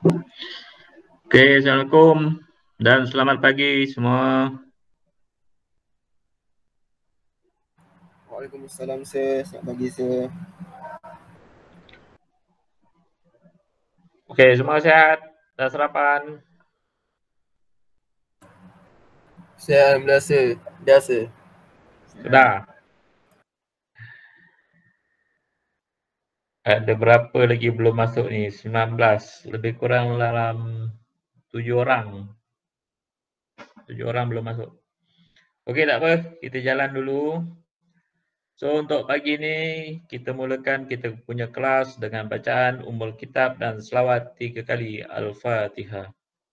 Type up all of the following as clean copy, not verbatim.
Oke, Assalamualaikum dan selamat pagi semua. Waalaikumsalam sir, selamat pagi sir. Oke, semua sehat? Sudah sarapan? Saya alhamdulillah sir, dah sir. Sudah. Ada berapa lagi belum masuk ni? 19. Lebih kurang dalam 7 orang. 7 orang belum masuk. Okey, tak apa. Kita jalan dulu. So, untuk pagi ni kita mulakan kita punya kelas dengan bacaan Ummul Kitab dan selawat 3 kali Al-Fatihah.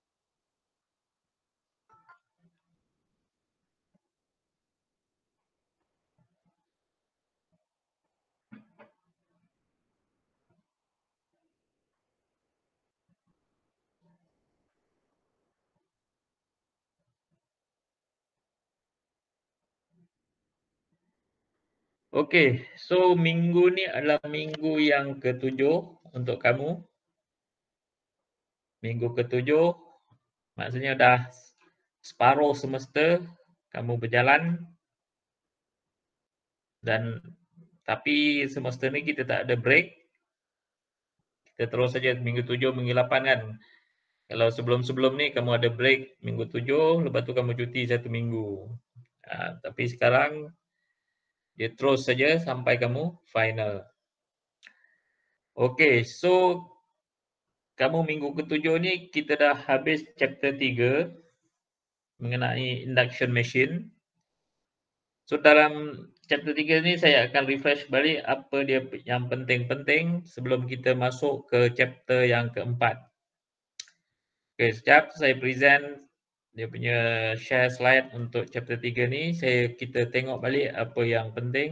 Okey, so minggu ni adalah minggu yang ke-7 untuk kamu. Minggu ke-7 maksudnya dah separuh semester kamu berjalan dan tapi semester ni kita tak ada break. Kita terus saja minggu 7, minggu 8 kan. Kalau sebelum-sebelum ni kamu ada break minggu 7, lepas tu kamu cuti 1 minggu. Tapi sekarang dia terus saja sampai kamu final. Okey, so kamu minggu ke-7 ni kita dah habis chapter 3 mengenai induction machine. So dalam chapter 3 ni saya akan refresh balik apa dia yang penting-penting sebelum kita masuk ke chapter yang keempat. Okey, sekejap saya present dia punya share slide untuk chapter 3 ni. Kita tengok balik apa yang penting.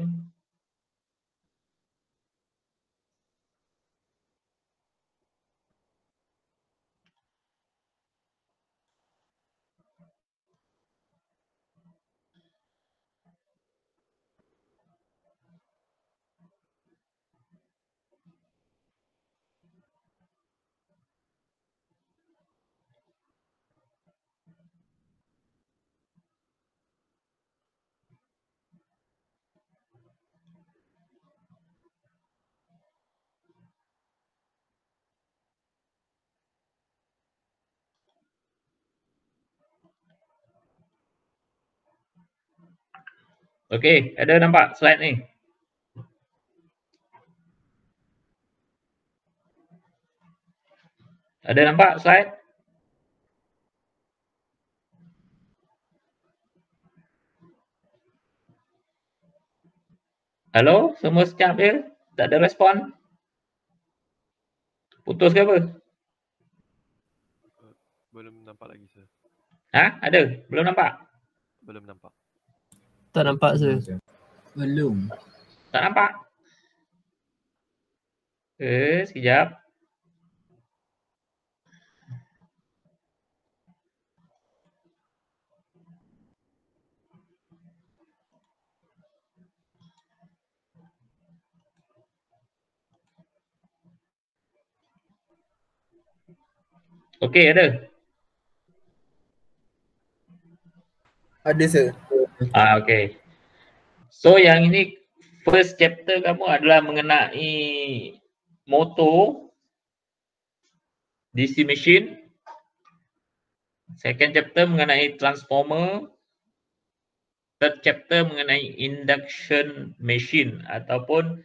Okey, ada nampak slide ni? Ada nampak slide? Halo, semua sekejap je. Tak ada respon. Putus ke apa? Belum nampak lagi sir. Ada? Belum nampak? Belum nampak. Tak nampak sir. Belum. Tak nampak? Sekejap. Okey, ada? Ada sir. Okey. So yang ini first chapter kamu adalah mengenai motor DC machine. Second chapter mengenai transformer. Third chapter mengenai induction machine ataupun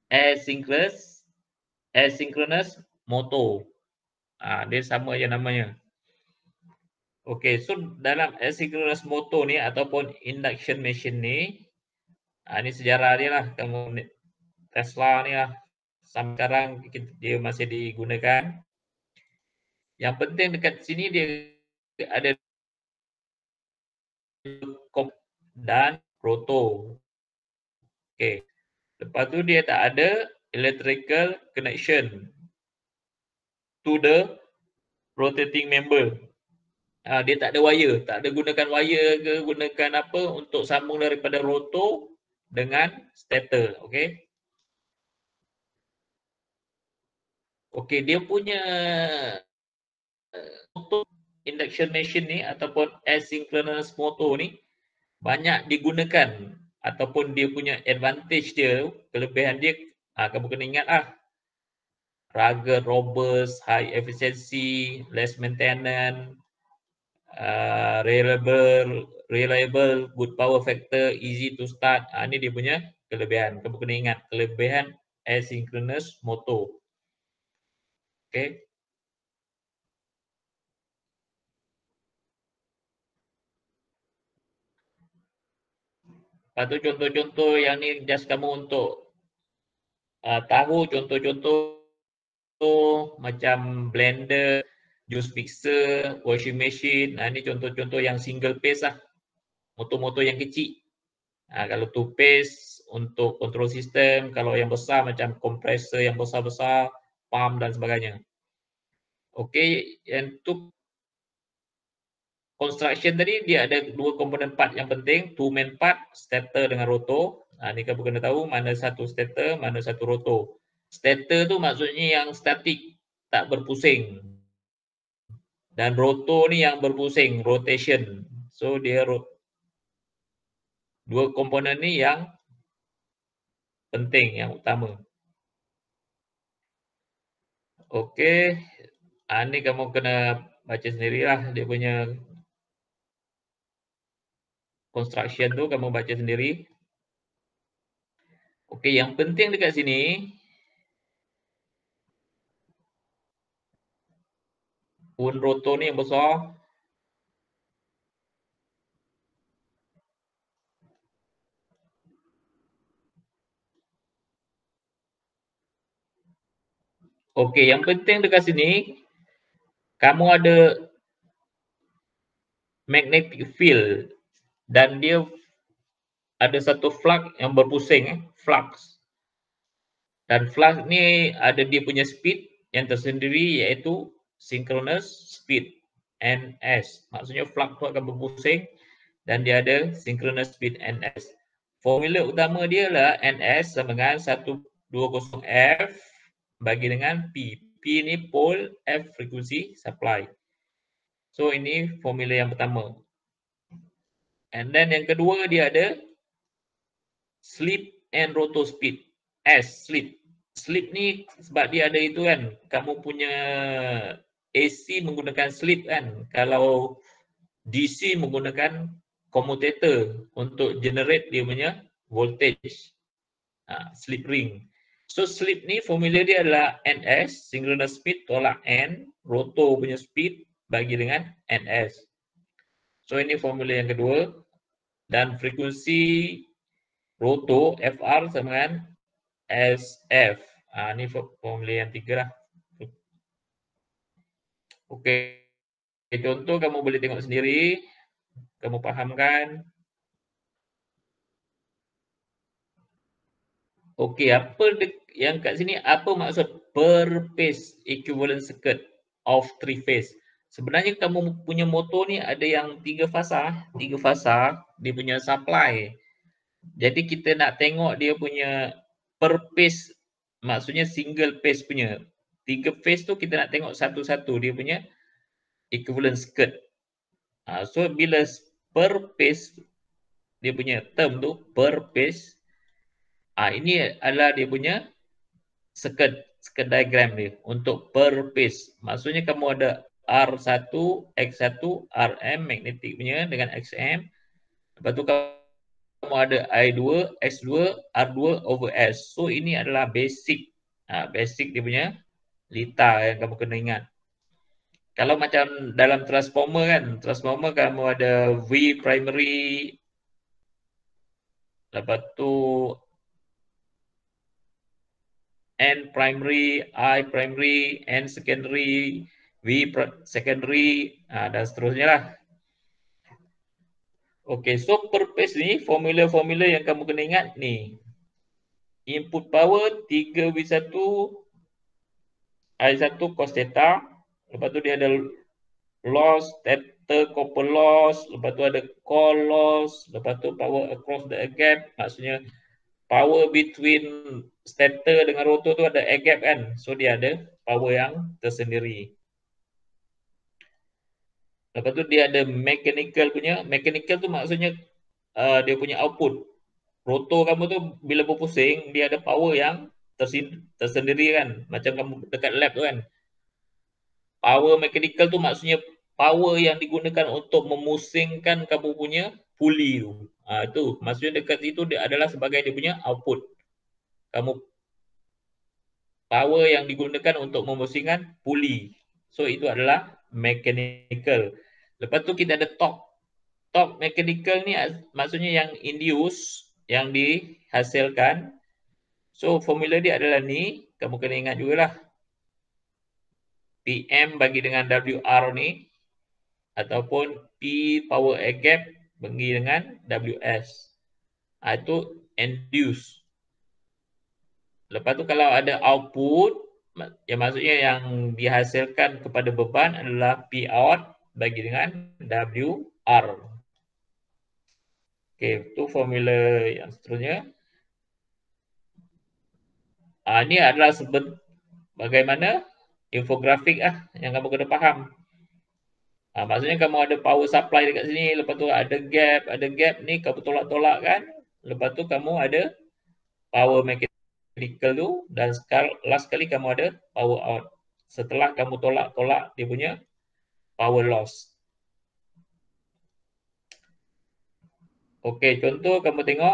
asynchronous motor. Dia sama je namanya. Okey, so dalam asynchronous motor ni ataupun induction machine ni, ni sejarah dia lah. Kamu Tesla ni lah. Sampai sekarang dia masih digunakan. Yang penting dekat sini dia ada dan rotor. Okey. Lepas tu dia tak ada electrical connection to the rotating member. Dia tak ada wire, tak ada gunakan wire ke gunakan apa untuk sambung daripada rotor dengan stator, okey. Okey, dia punya Untuk induction machine ni ataupun asynchronous motor ni banyak digunakan ataupun dia punya advantage dia, kelebihan dia, kamu kena ingat rugged, robust, high efficiency, less maintenance, reliable, good power factor, easy to start. Ini dia punya kelebihan. Kamu kena ingat kelebihan asynchronous motor. Okay. Lepas tu contoh-contoh yang ni just kamu untuk tahu contoh-contoh macam blender, juice mixer, washing machine. Ini contoh-contoh yang single phase lah. Motor-motor yang kecil. Kalau two phase untuk control system, kalau yang besar macam kompresor yang besar-besar, pump dan sebagainya. Okey, untuk construction tadi dia ada dua komponen part yang penting, two main part, stator dengan rotor. Ni kamu kena tahu mana satu stator, mana satu rotor. Stator tu maksudnya yang statik, tak berpusing. Dan rotor ni yang berpusing, rotation. So dia dua komponen ni yang penting, yang utama. Okey, ni kamu kena baca sendirilah dia punya construction tu, kamu baca sendiri. Okey, yang penting dekat sini pun rotor ni yang besar. Okey, yang penting dekat sini kamu ada magnetic field dan dia ada satu flux yang berpusing, flux. Dan flux ni ada dia punya speed yang tersendiri iaitu synchronous speed, NS. Maksudnya flux tu akan berpusing dan dia ada synchronous speed, NS. Formula utama dia lah NS sama dengan 120F bagi dengan P. P ni pole, F frequency supply. So ini formula yang pertama. And then yang kedua dia ada slip and rotor speed. S, slip. Slip ni sebab dia ada itu kan, kamu punya AC menggunakan slip kan. Kalau DC menggunakan commutator untuk generate dia punya voltage. Slip ring. So slip ni formula dia adalah NS, synchronous speed tolak N, rotor punya speed bagi dengan NS. So ini formula yang kedua. Dan frekuensi rotor FR sama dengan SF. Ini formula yang tiga lah. Okey. Contoh kamu boleh tengok sendiri. Kamu fahamkan. Okey, apa yang kat sini, apa maksud per phase equivalent circuit of three phase? Sebenarnya kamu punya motor ni ada yang tiga fasa dia punya supply. Jadi kita nak tengok dia punya per phase, maksudnya single phase punya. Tiga phase tu kita nak tengok satu-satu dia punya equivalent circuit. So bila per phase dia punya term tu per phase, ini adalah dia punya circuit diagram dia untuk per phase. Maksudnya kamu ada R1, X1, Rm magnetic punya dengan Xm. Lepas tu kamu ada I2, S2, R2 over S. So ini adalah basic. Basic dia punya lita yang kamu kena ingat. Kalau macam dalam transformer kan, transformer kamu ada V primary, lepas tu N primary, I primary, N secondary, V secondary, dan seterusnya lah. Okey, so per phase ni formula-formula yang kamu kena ingat ni. Input power 3V1 I1 cos theta. Lepas tu dia ada loss, theta copper loss. Lepas tu ada core loss. Lepas tu power across the air gap. Maksudnya power between stator dengan rotor tu ada air gap kan. So dia ada power yang tersendiri. Lepas tu dia ada mechanical punya. Mechanical tu maksudnya dia punya output. Rotor kamu tu bila berpusing, dia ada power yang tersendiri kan. Macam kamu dekat lab tu kan. Power mechanical tu maksudnya power yang digunakan untuk memusingkan kamu punya puli tu. Itu maksudnya dekat situ dia adalah sebagai dia punya output. Kamu power yang digunakan untuk memusingkan puli. So itu adalah mechanical. Lepas tu kita ada torque. Torque mechanical ni maksudnya yang induce, yang dihasilkan. So formula dia adalah ni, kamu kena ingat jugalah. PM bagi dengan WR ni ataupun P power air gap bagi dengan WS. Itu induce. Lepas tu kalau ada output, yang maksudnya yang dihasilkan kepada beban adalah P out bagi dengan WR. Okey, itu formula yang seterusnya. Ini adalah bagaimana infografik yang kamu kena faham. Maksudnya kamu ada power supply dekat sini, lepas tu ada gap ni kamu tolak-tolak kan. Lepas tu kamu ada power mechanical tu dan last kali kamu ada power out. Setelah kamu tolak-tolak dia punya power loss. Okey, contoh kamu tengok.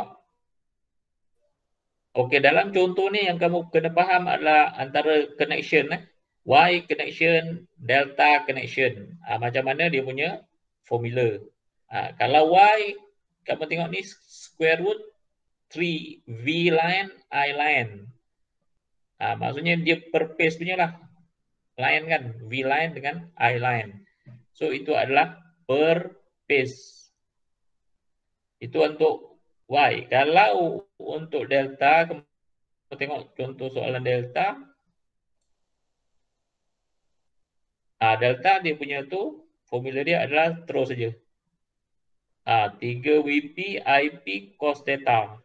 Okey, dalam contoh ni yang kamu kena faham adalah antara connection Y connection, delta connection. Macam mana dia punya formula. Kalau Y, kamu tengok ni square root 3 V line, I line. Maksudnya dia per phase punya lah. Line kan, V line dengan I line. So itu adalah per phase. Itu untuk Y. Kalau untuk delta, kamu tengok contoh soalan delta. Delta dia punya tu, formula dia adalah terus saja. 3 WP IP cos theta.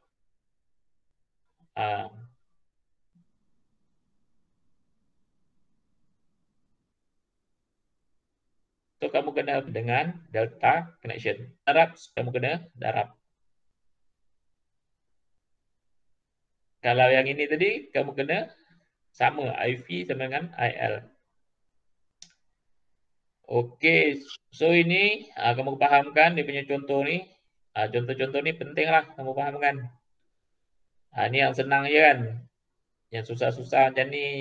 So kamu kena dengan delta connection. Darab, kamu kena darab. Kalau yang ini tadi, kamu kena sama IV sama dengan IL. Okey, so ini kamu fahamkan dia punya contoh ni. Contoh-contoh ni penting lah kamu fahamkan. Ini yang senang je kan. Yang susah-susah macam ni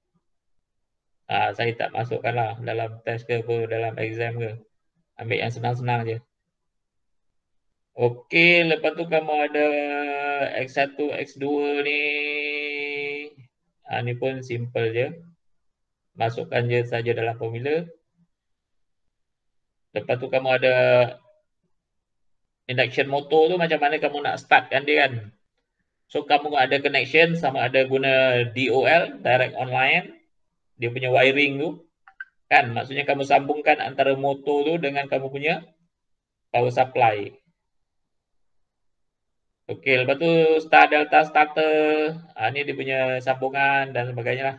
saya tak masukkan lah dalam test ke apa, dalam exam ke. Ambil yang senang-senang je. Okey, lepas tu kamu ada X1, X2 ni. Ni pun simple je. Masukkan je saja dalam formula. Lepas tu kamu ada induction motor tu macam mana kamu nak startkan dia kan. So kamu ada connection sama ada guna DOL, direct online. Dia punya wiring tu. Kan, maksudnya kamu sambungkan antara motor tu dengan kamu punya power supply. Okey, lepas tu star delta starter. Ni dia punya sambungan dan sebagainya lah.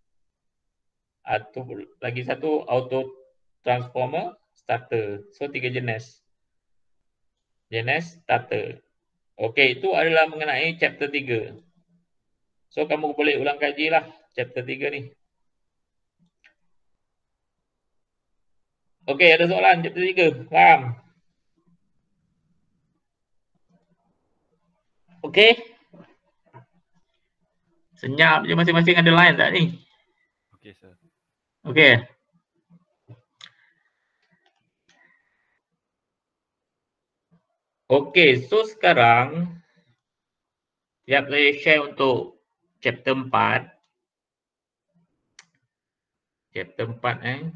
Tu lagi satu auto transformer starter. So 3 jenis. Jenis starter. Okey, itu adalah mengenai chapter 3. So kamu boleh ulang kaji lah chapter 3 ni. Okey, ada soalan chapter 3. Faham? Okey. Senyap je, masing-masing ada line tak ni? Okey, sir. Okey. Okey, so sekarang siap saya share untuk chapter 4. Chapter 4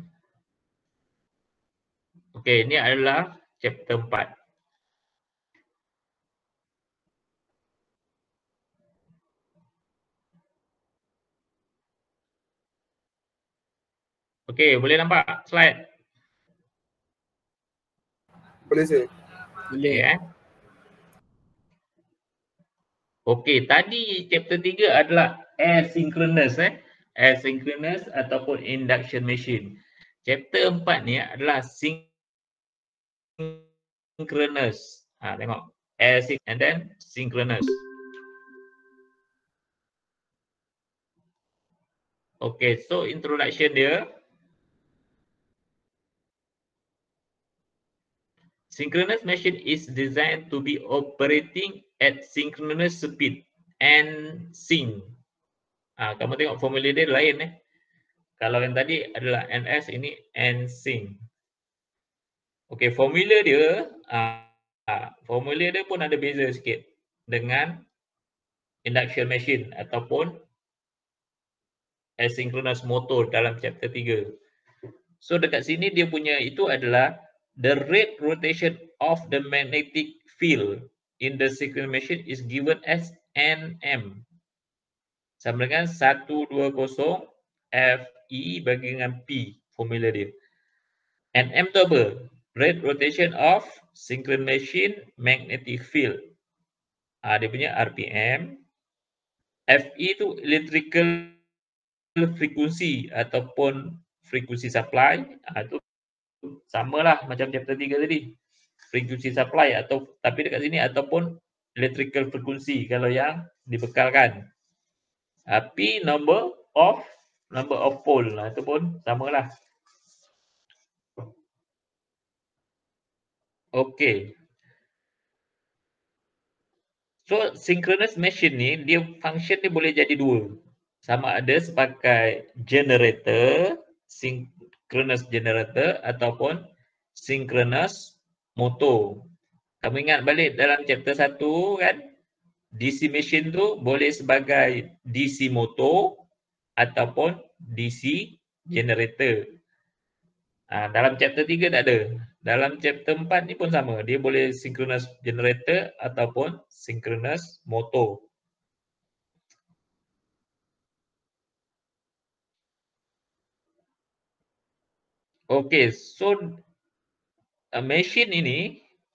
Okey, ini adalah chapter 4. Okey, boleh nampak slide? Boleh sir. Boleh Okey, tadi chapter 3 adalah asynchronous asynchronous ataupun induction machine. Chapter 4 ni adalah synchronous asynchronous. Tengok. Async and then synchronous. Okay, so introduction dia. Synchronous machine is designed to be operating at synchronous speed and sync. Kamu tengok formula dia lain Kalau yang tadi adalah NS, ini NSync. Okey, formula dia pun ada beza sikit dengan induction machine ataupun asynchronous motor dalam chapter 3. So dekat sini dia punya itu adalah the rate rotation of the magnetic field in the synchronous machine is given as Nm. Sama dengan 120 Fe bagi dengan P formula dia. Nm tu apa? Rate rotation of synchronous machine magnetic field. Dia punya RPM. Fe tu electrical frequency ataupun frequency supply. Itu samalah macam chapter 3 tadi. Frequency supply tapi dekat sini ataupun electrical frequency kalau yang dibekalkan. P number of pole itu pun samalah. Okey. So synchronous machine ni dia function dia boleh jadi dua. Sama ada sebagai generator, synchronous generator ataupun synchronous motor. Kamu ingat balik dalam chapter 1 kan? DC machine tu boleh sebagai DC motor ataupun DC generator. Dalam chapter 3 tak ada. Dalam chapter 4 ni pun sama. Dia boleh synchronous generator ataupun synchronous motor. Okey, so machine ini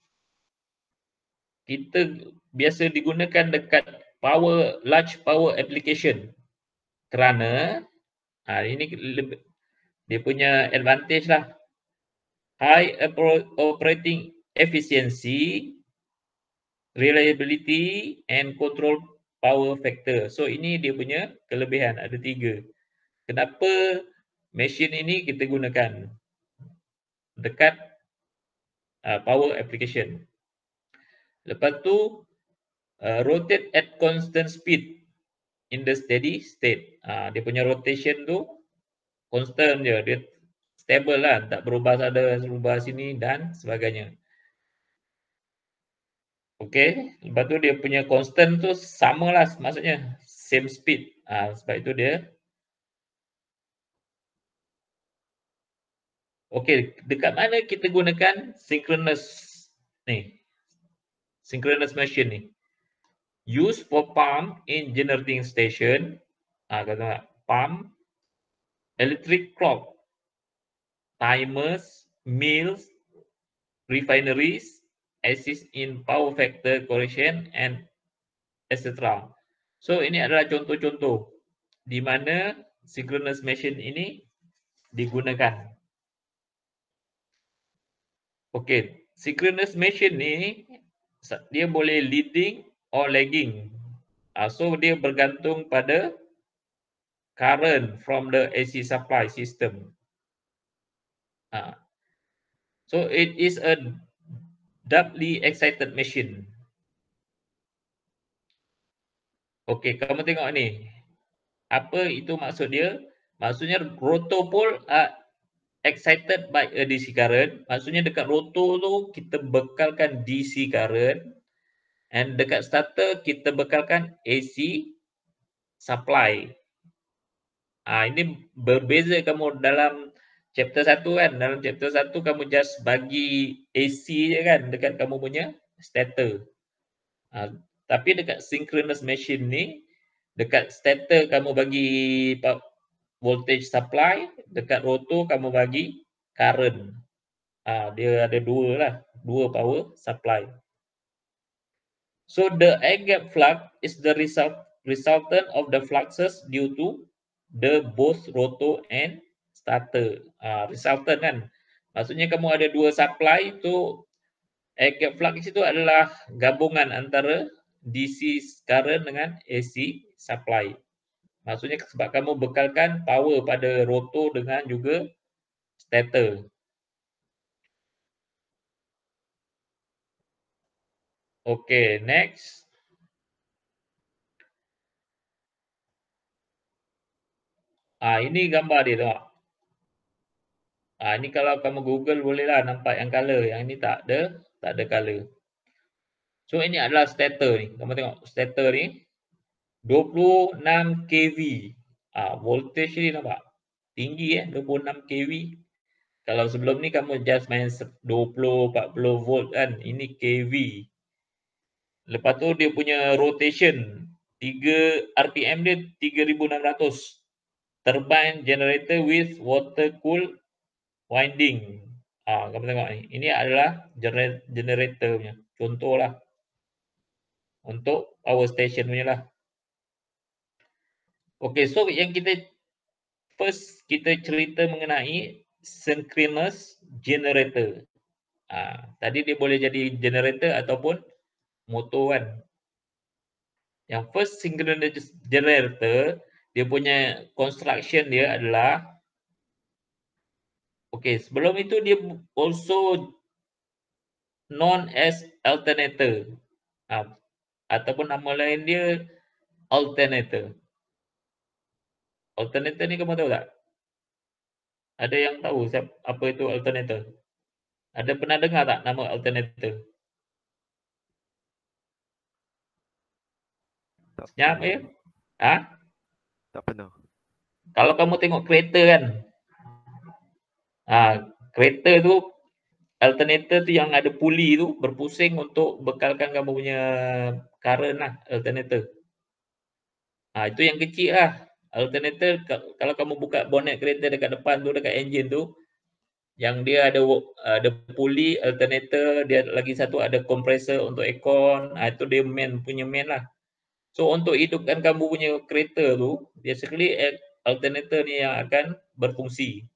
kita biasa digunakan dekat large power application. Kerana ini dia punya advantage lah. High operating efficiency, reliability and control power factor. So ini dia punya kelebihan, ada 3. Kenapa machine ini kita gunakan dekat power application. Lepas tu rotate at constant speed in the steady state. Dia punya rotation tu constant je, dia stable lah, tak berubah sana, berubah sini dan sebagainya. Okey, lepas tu dia punya constant tu samalah, maksudnya same speed. Sebab itu dia. Okey, dekat mana kita gunakan synchronous machine ni? Use for pump in generating station. Kata pump, electric clock, timers, mills, refineries, assist in power factor correction and etc. So ini adalah contoh-contoh di mana synchronous machine ini digunakan. Okey, synchronous machine ni dia boleh leading or lagging. So dia bergantung pada current from the AC supply system. So it is a doubly excited machine. Okey, kamu tengok ni. Apa itu maksud dia? Maksudnya rotor pole are excited by a DC current. Maksudnya dekat rotor tu kita bekalkan DC current. And dekat starter kita bekalkan AC supply. Ini berbeza kamu dalam chapter 1 kan. Dalam chapter 1 kamu just bagi AC je kan dekat kamu punya starter. Tapi dekat synchronous machine ni, dekat starter kamu bagi voltage supply, dekat rotor kamu bagi current. Dia ada dua power supply. So the air gap flux is the resultant of the fluxes due to the both rotor and starter. Resultant kan. Maksudnya kamu ada dua supply tu Air gap flux itu adalah gabungan antara DC current dengan AC supply. Maksudnya sebab kamu bekalkan power pada rotor dengan juga stator. Okay, next. Ini gambar dia tengok. Ini kalau kamu Google bolehlah nampak yang color. Yang ini tak ada color. So ini adalah stator ni. Kamu tengok stator ni 26 kV. Voltage ni nampak. Tinggi 26 kV. Kalau sebelum ni kamu just main 20, 40 volt kan. Ini kV. Lepas tu dia punya rotation 3 RPM dia 3600. Turbine generator with water cool winding. Kamu tengok ni. Ini adalah generator punya. Contohlah. Untuk power station punya lah. Okay, so yang kita first kita cerita mengenai synchronous generator. Tadi dia boleh jadi generator ataupun motor kan. Yang first synchronous generator, dia punya construction dia adalah sebelum itu dia also known as alternator. Ataupun nama lain dia alternator. Alternator ni kamu tahu tak? Ada yang tahu apa itu alternator? Ada pernah dengar tak nama alternator? Tak Senyap pernah. ya? Tak pernah. Kalau kamu tengok kereta kan, kereta tu alternator tu yang ada puli tu berpusing untuk bekalkan kamu punya current lah, alternator. Itu yang kecil lah. Alternator kalau kamu buka bonnet kereta dekat depan tu, dekat enjin tu, yang dia ada puli alternator, dia lagi satu ada kompresor untuk aircon, itu dia main lah. So untuk hidupkan kamu punya kereta tu, basically alternator ni yang akan berfungsi.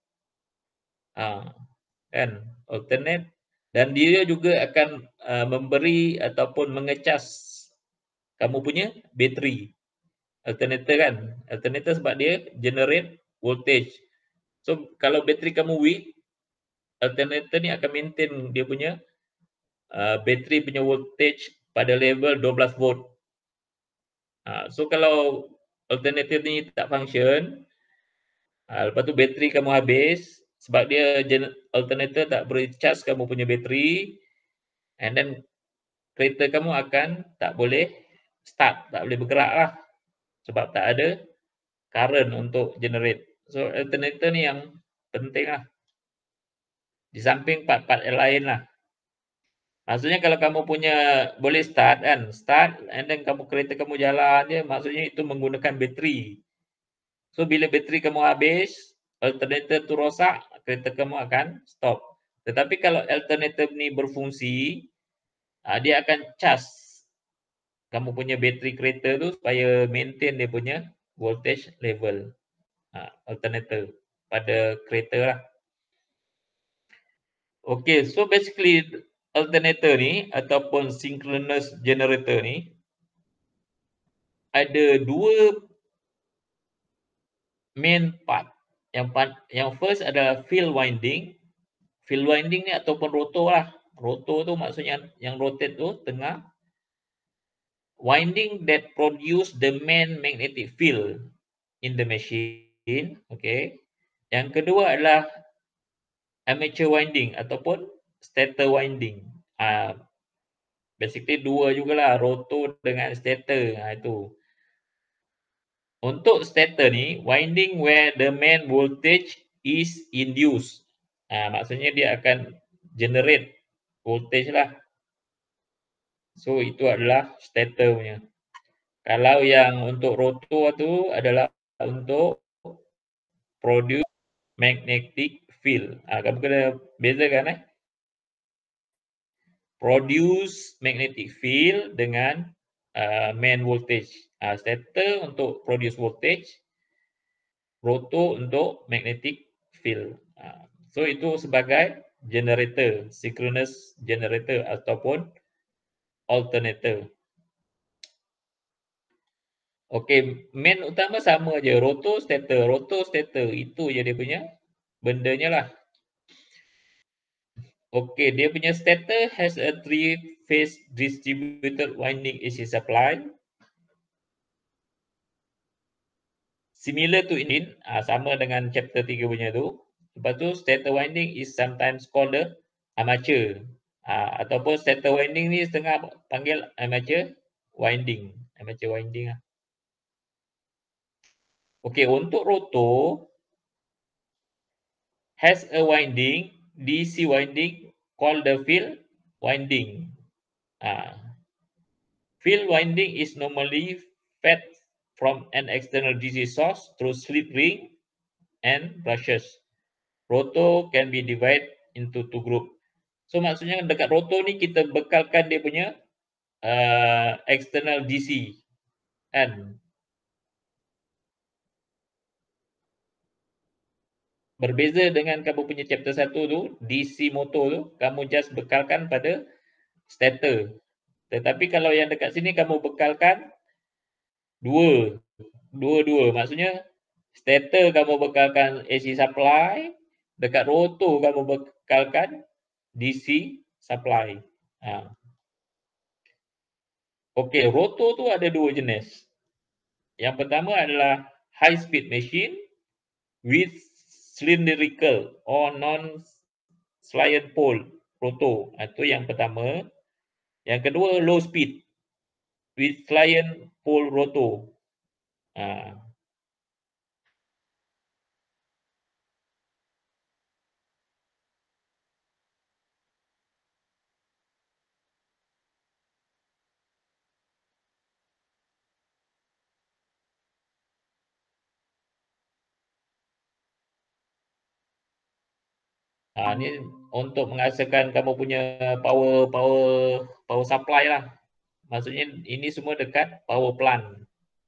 Kan, alternate, dan dia juga akan memberi ataupun mengecas kamu punya bateri. Alternator kan, alternator sebab dia generate voltage. So kalau bateri kamu weak, alternator ni akan maintain dia punya bateri punya voltage pada level 12 volt. So kalau alternator ni tak function, lepas tu bateri kamu habis, sebab dia alternator tak boleh charge kamu punya bateri, and then kereta kamu akan tak boleh start, tak boleh bergerak lah. Sebab tak ada current untuk generate. So alternator ni yang penting lah. Di samping part-part yang lain lah. Maksudnya kalau kamu punya boleh start kan, start and then kereta kamu jalan je, maksudnya itu menggunakan bateri. So bila bateri kamu habis, alternator tu rosak, kereta kamu akan stop. Tetapi kalau alternator ni berfungsi, dia akan charge kamu punya bateri kereta tu supaya maintain dia punya voltage level. Alternator pada kereta lah. Okay, so basically alternator ni ataupun synchronous generator ni ada dua main part. Yang first adalah field winding. Field winding ni ataupun rotor lah. Rotor tu maksudnya yang rotate tu tengah. Winding that produce the main magnetic field in the machine. Okay. Yang kedua adalah armature winding ataupun stator winding. Basically dua jugalah, rotor dengan stator. Itu. Untuk stator ni, winding where the main voltage is induced. Maksudnya dia akan generate voltage lah. So itu adalah stator punya. Kalau yang untuk rotor tu adalah untuk produce magnetic field. Kamu kena bezakan produce magnetic field dengan main voltage. Stator untuk produce voltage, rotor untuk magnetic field. So itu sebagai generator, synchronous generator ataupun alternator. Okey, main utama sama je, rotor stator itu je dia punya bendanya lah. Okey, dia punya stator has a 3-phase distributed winding AC supply. Similar to engine, sama dengan chapter 3 punya tu. Lepas tu stator winding is sometimes called the armature. Ataupun stator winding ni setengah panggil armature winding. Armature winding lah. Okey, untuk rotor has a winding, DC winding called the field winding. Field winding is normally fed from an external DC source through slip ring and brushes. Rotor can be divided into two group. So maksudnya dekat rotor ni kita bekalkan dia punya external DC kan. Berbeza dengan kamu punya chapter 1 tu, DC motor tu, kamu just bekalkan pada stator. Tetapi kalau yang dekat sini kamu bekalkan dua. Maksudnya stator kamu bekalkan AC supply, dekat rotor kamu bekalkan DC supply. Okey, rotor tu ada dua jenis. Yang pertama adalah high speed machine with cylindrical or non-sliding pole rotor. Itu yang pertama. Yang kedua low speed with sliding pole rotor. Ni untuk menghasilkan kamu punya power supply lah. Maksudnya ini semua dekat power plant.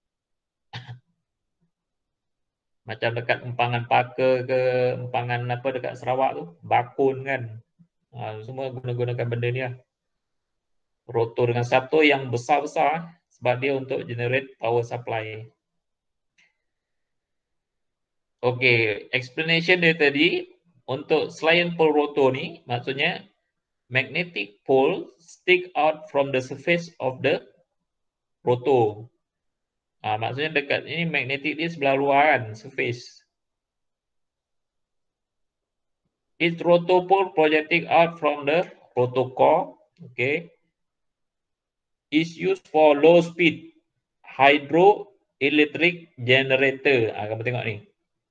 Macam dekat empangan Paka ke, empangan apa dekat Sarawak tu, Bakun kan. Semua gunakan benda ni lah. Rotor dengan satu yang besar-besar sebab dia untuk generate power supply. Okey, explanation dia tadi untuk sliding pole rotor ni maksudnya magnetic pole stick out from the surface of the rotor. Maksudnya dekat ini magnetic dia sebelah luar kan, surface. Its rotor pole projecting out from the rotor core, okay, is used for low speed hydroelectric generator. Kamu tengok ni.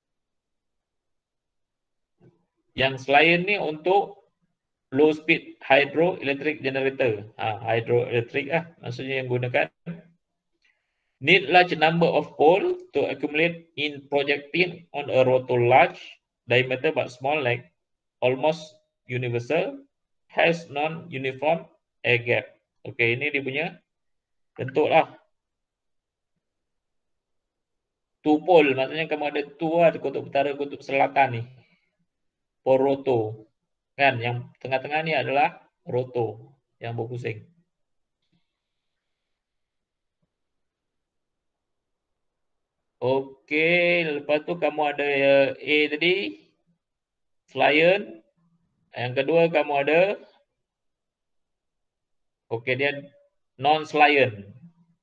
Yang selain ni untuk low speed hydroelectric generator. Hydroelectric lah maksudnya yang gunakan. Need large number of pole to accumulate in projecting on a rotor large diameter but small like almost universal, has non-uniform air gap. Okey, ini dia punya bentuk lah. Two pole, maksudnya kamu ada two lah, kutub utara, kutub selatan ni. Pole rotor. Kan, yang tengah-tengah ni adalah rotor yang berpusing. Okey, lepas tu kamu ada A tadi, Slion. Yang kedua kamu ada, okey dia non-Slion.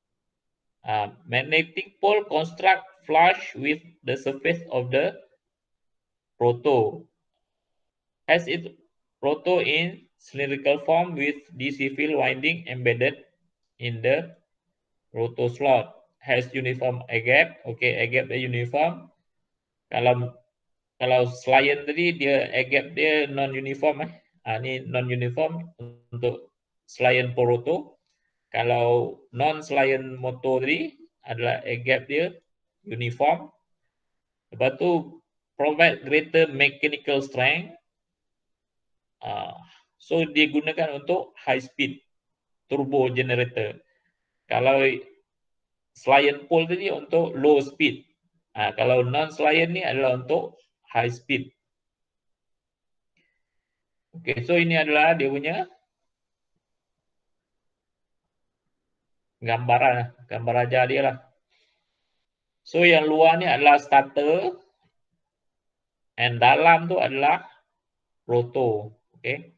Magnetic pole construct flush with the surface of the rotor. Has its rotor in cylindrical form with DC field winding embedded in the rotor slot. Has uniform air gap. Okey, air gap dia uniform. Kalau Slion tadi dia air gap dia non-uniform ni non-uniform untuk Slion pole rotor. Kalau non-Slion motor tadi adalah air gap dia uniform. Lepas tu provide greater mechanical strength. So digunakan untuk high speed turbo generator. Kalau Slion pole tadi untuk low speed. Kalau non-Slion ni adalah untuk high speed. Okey, so ini adalah dia punya gambar ajar dia lah. So yang luar ni adalah starter and dalam tu adalah rotor. Okey.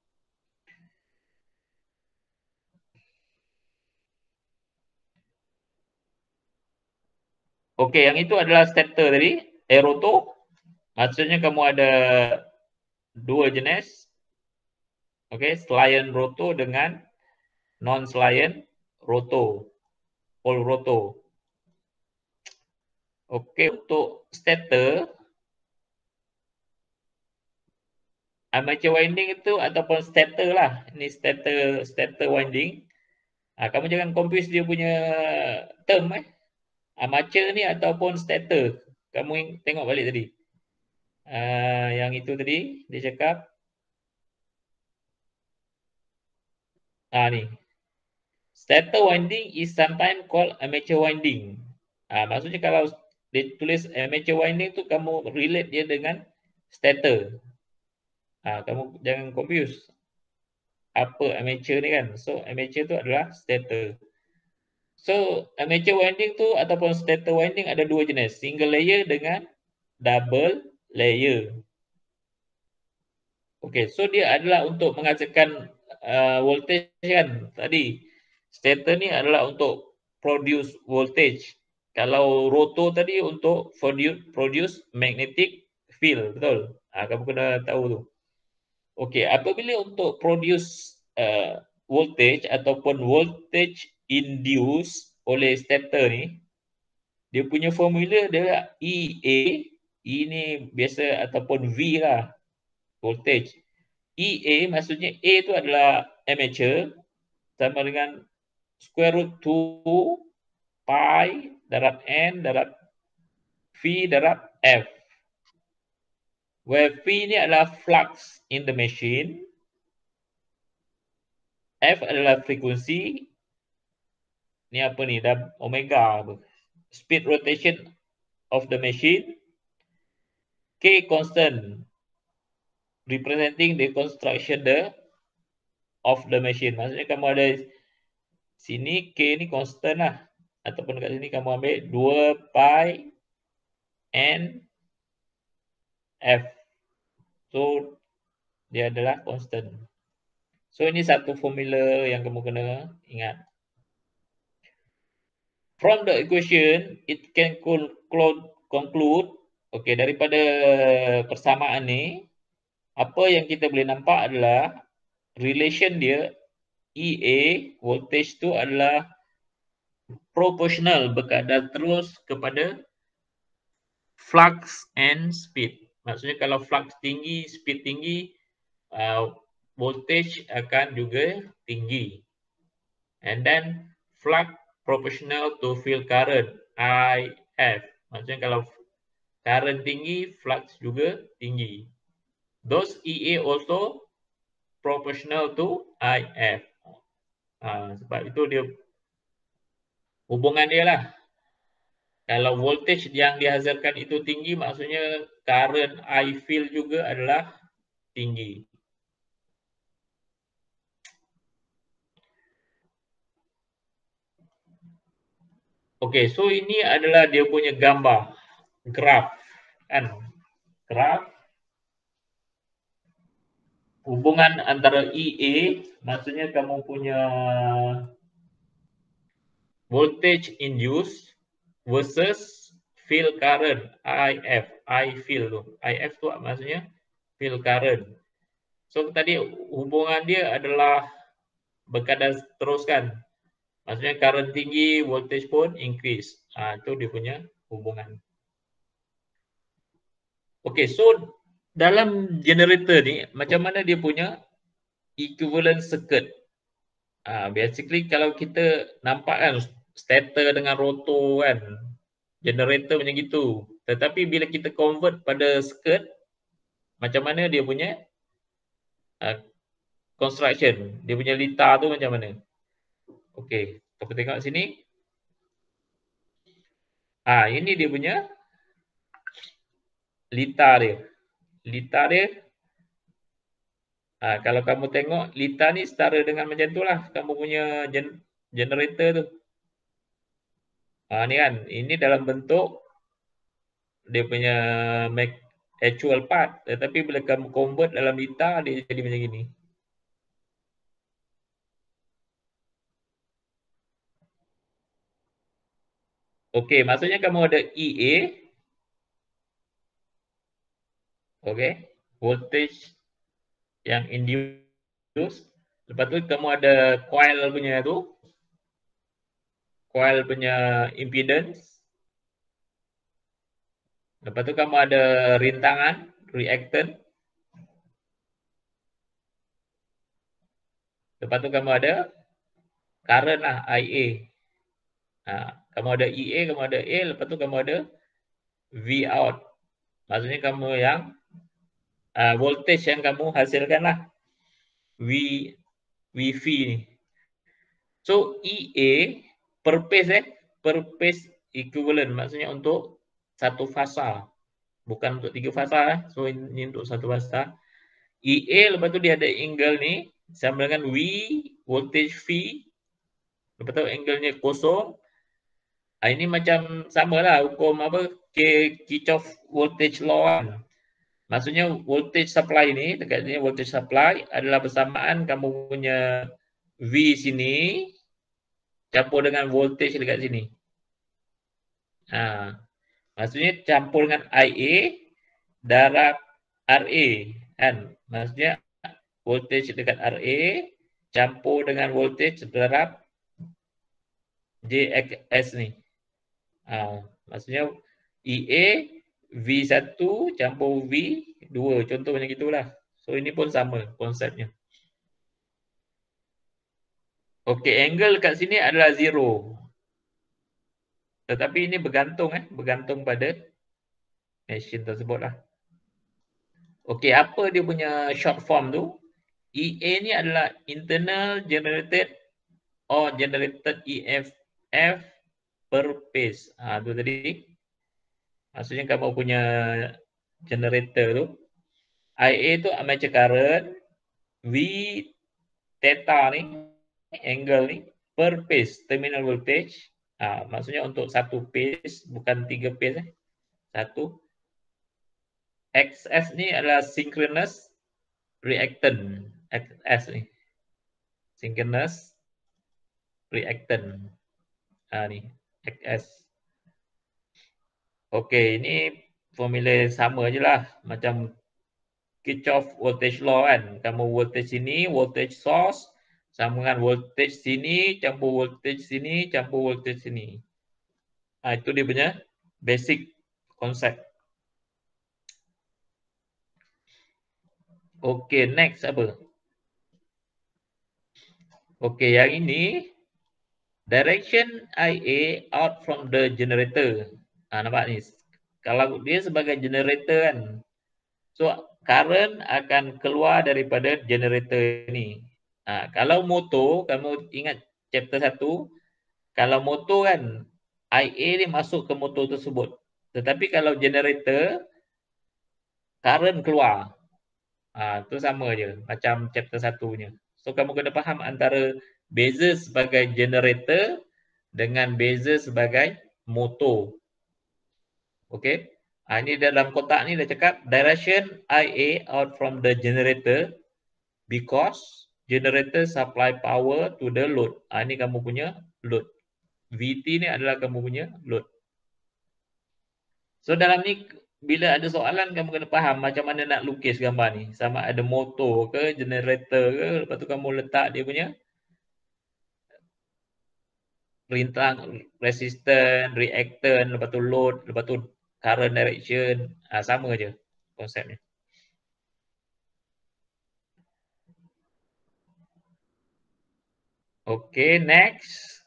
Okey, yang itu adalah starter tadi, rotor. Maksudnya kamu ada dua jenis. Okey, Sliant rotor dengan non-Sliant rotor. Pole rotor. Okey, untuk starter armature winding itu ataupun starter lah. Ini starter winding. Kamu jangan confuse dia punya term armature ni ataupun starter. Kamu tengok balik tadi. Yang itu tadi dia cakap ni. Starter winding is sometimes called armature winding. Maksudnya kalau dia tulis armature winding tu kamu relate dia dengan starter. Kamu jangan confuse apa armature ni kan. So armature tu adalah starter. So armature winding tu ataupun starter winding ada dua jenis, single layer dengan double layer. Okey, so dia adalah untuk menghasilkan voltage kan tadi. Starter ni adalah untuk produce voltage. Kalau rotor tadi untuk produce magnetic field, betul? Kamu kena tahu tu. Okey, apabila untuk produce voltage ataupun voltage induced oleh starter ni, dia punya formula dia EA, E ni biasa ataupun V lah, voltage. EA maksudnya A tu adalah armature sama dengan square root 2 pi darab N darab V darab F. Where V ni adalah flux in the machine, F adalah frekuensi, ni apa ni, omega apa? Speed rotation of the machine, K constant representing the construction of the machine. Maksudnya kamu ada sini K ni constant lah. Ataupun kat sini kamu ambil 2 pi N F. So dia adalah constant. So ini satu formula yang kamu kena ingat. From the equation, it can conclude, okey, daripada persamaan ni, apa yang kita boleh nampak adalah relation dia EA, voltage tu adalah proportional, berkadar terus kepada flux and speed. Maksudnya kalau flux tinggi, speed tinggi, voltage akan juga tinggi. And then flux proportional to field current, IF. Maksudnya kalau current tinggi, flux juga tinggi. Those EA also proportional to IF. Sebab itu dia hubungan dia lah. Kalau voltage yang dihasilkan itu tinggi, maksudnya current I field juga adalah tinggi. Okey, so ini adalah dia punya gambar, graf, kan? Graf hubungan antara EA, maksudnya kamu punya voltage induced versus field current, IF, I field tu. IF tu maksudnya field current. So tadi hubungan dia adalah berkadar terus kan. Maksudnya current tinggi, voltage pun increase. Itu dia punya hubungan. Okey, so dalam generator ni macam mana dia punya equivalent circuit? Basically kalau kita nampak kan starter dengan rotor kan, generator macam gitu. Tetapi bila kita convert pada circuit, macam mana dia punya construction, dia punya litar tu macam mana? Okey, kita tengok sini. Ini dia punya litar dia. Litar dia Kalau kamu tengok Lita ni setara dengan macam tu lah. Kamu punya generator tu. Ni kan. Ini dalam bentuk dia punya actual part. Tetapi bila kamu convert dalam Lita, dia jadi macam gini. Okey, maksudnya kamu ada EA. Okey. Voltage yang induce. Lepas tu kamu ada coil punya tu. Coil punya impedance. Lepas tu kamu ada rintangan, reactant. Lepas tu kamu ada current lah, IA. Kamu ada EA, kamu ada A, lepas tu kamu ada V out. Maksudnya kamu yang voltage yang kamu hasilkan lah. VV ni. So EA per phase equivalent. Maksudnya untuk satu fasa. Bukan untuk 3 fasa. So ini untuk satu fasa. EA lepas tu dia ada angle ni. Sama dengan V, voltage V. Lepas tu angle-nya kosong. Ini macam samalah hukum apa Kirchhoff voltage law kan. Maksudnya voltage supply ni, dekat sini voltage supply adalah bersamaan kamu punya V sini campur dengan voltage dekat sini. Maksudnya campur dengan IA darab RA kan. Maksudnya voltage dekat RA campur dengan voltage darab JXS ni. Maksudnya EA V1 campur V2. Contoh macam gitulah. So ini pun sama konsepnya. Okey, angle kat sini adalah 0. Tetapi ini bergantung bergantung pada machine tersebut lah. Okey, apa dia punya short form tu? EA ni adalah internal generated or generated EFF per phase. Tu tadi. Maksudnya kamu punya generator tu. IA tu armature current. V theta ni, angle ni, per phase, terminal voltage. Maksudnya untuk satu phase, bukan 3 phase. Satu. XS ni adalah synchronous reactant. XS ni. Synchronous reactant. Ni, XS. Okey, ini formula sama je lah. Macam Kirchhoff voltage law kan. Kamu voltage sini, voltage source. Sama dengan voltage sini, campur voltage sini, campur voltage sini. Itu dia punya basic konsep. Okey, next apa? Okey, yang ini. Direction IA out from the generator. Nampak ni. Kalau dia sebagai generator kan. So, current akan keluar daripada generator ni. Kalau motor, kamu ingat chapter 1. Kalau motor kan, IA ni masuk ke motor tersebut. Tetapi kalau generator, current keluar. Tu sama je. Macam chapter 1 punya. So, kamu kena faham antara beza sebagai generator dengan beza sebagai motor. Okey. Ini dalam kotak ni dah cakap direction IA out from the generator because generator supply power to the load. Ini kamu punya load. VT ni adalah kamu punya load. So dalam ni bila ada soalan kamu kena faham macam mana nak lukis gambar ni. Sama ada motor ke, generator ke, lepas tu kamu letak dia punya rintang, resistant, reactant, lepas tu load, lepas tu current direction. Sama je konsepnya. Okay, next.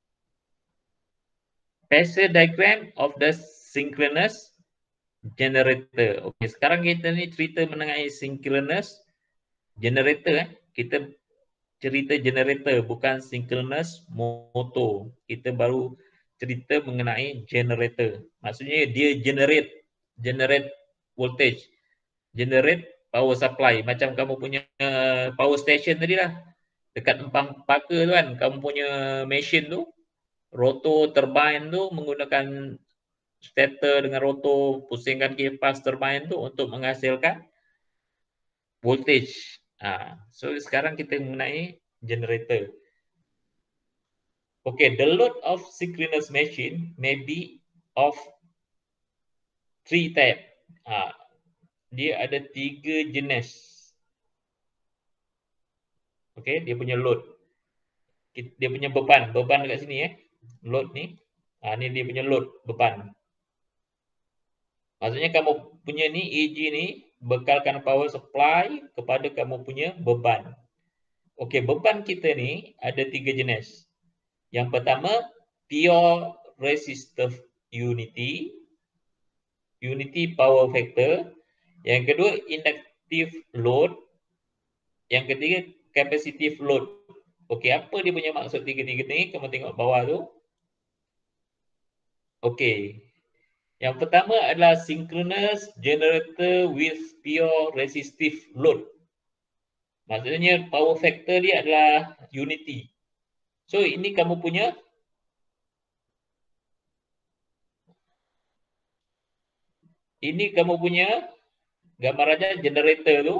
Phasor diagram of the synchronous generator. Okay, sekarang kita ni cerita mengenai synchronous generator. Kita cerita generator, bukan synchronous motor. Kita baru cerita mengenai generator. Maksudnya dia generate voltage, generate power supply. Macam kamu punya power station tadi lah. Dekat empang paka tu kan, kamu punya mesin tu, rotor turbine tu menggunakan stator dengan rotor, pusingkan kipas turbine tu untuk menghasilkan voltage. So sekarang kita mengenai generator. Okay, the load of synchronous machine may be of 3 type. Dia ada 3 jenis. Okay, dia punya load. Dia punya beban dekat sini load ni. Ni dia punya load, beban. Maksudnya kamu punya ni EG ni bekalkan power supply kepada kamu punya beban. Okey, beban kita ni ada 3 jenis. Yang pertama, pure resistive unity power factor. Yang kedua, inductive load. Yang ketiga, capacitive load. Okey, apa dia punya maksud tiga-tiga ni? Kamu tengok bawah tu. Okey. Yang pertama adalah synchronous generator with pure resistive load. Maksudnya power factor dia adalah unity. So ini kamu punya gambar aja generator tu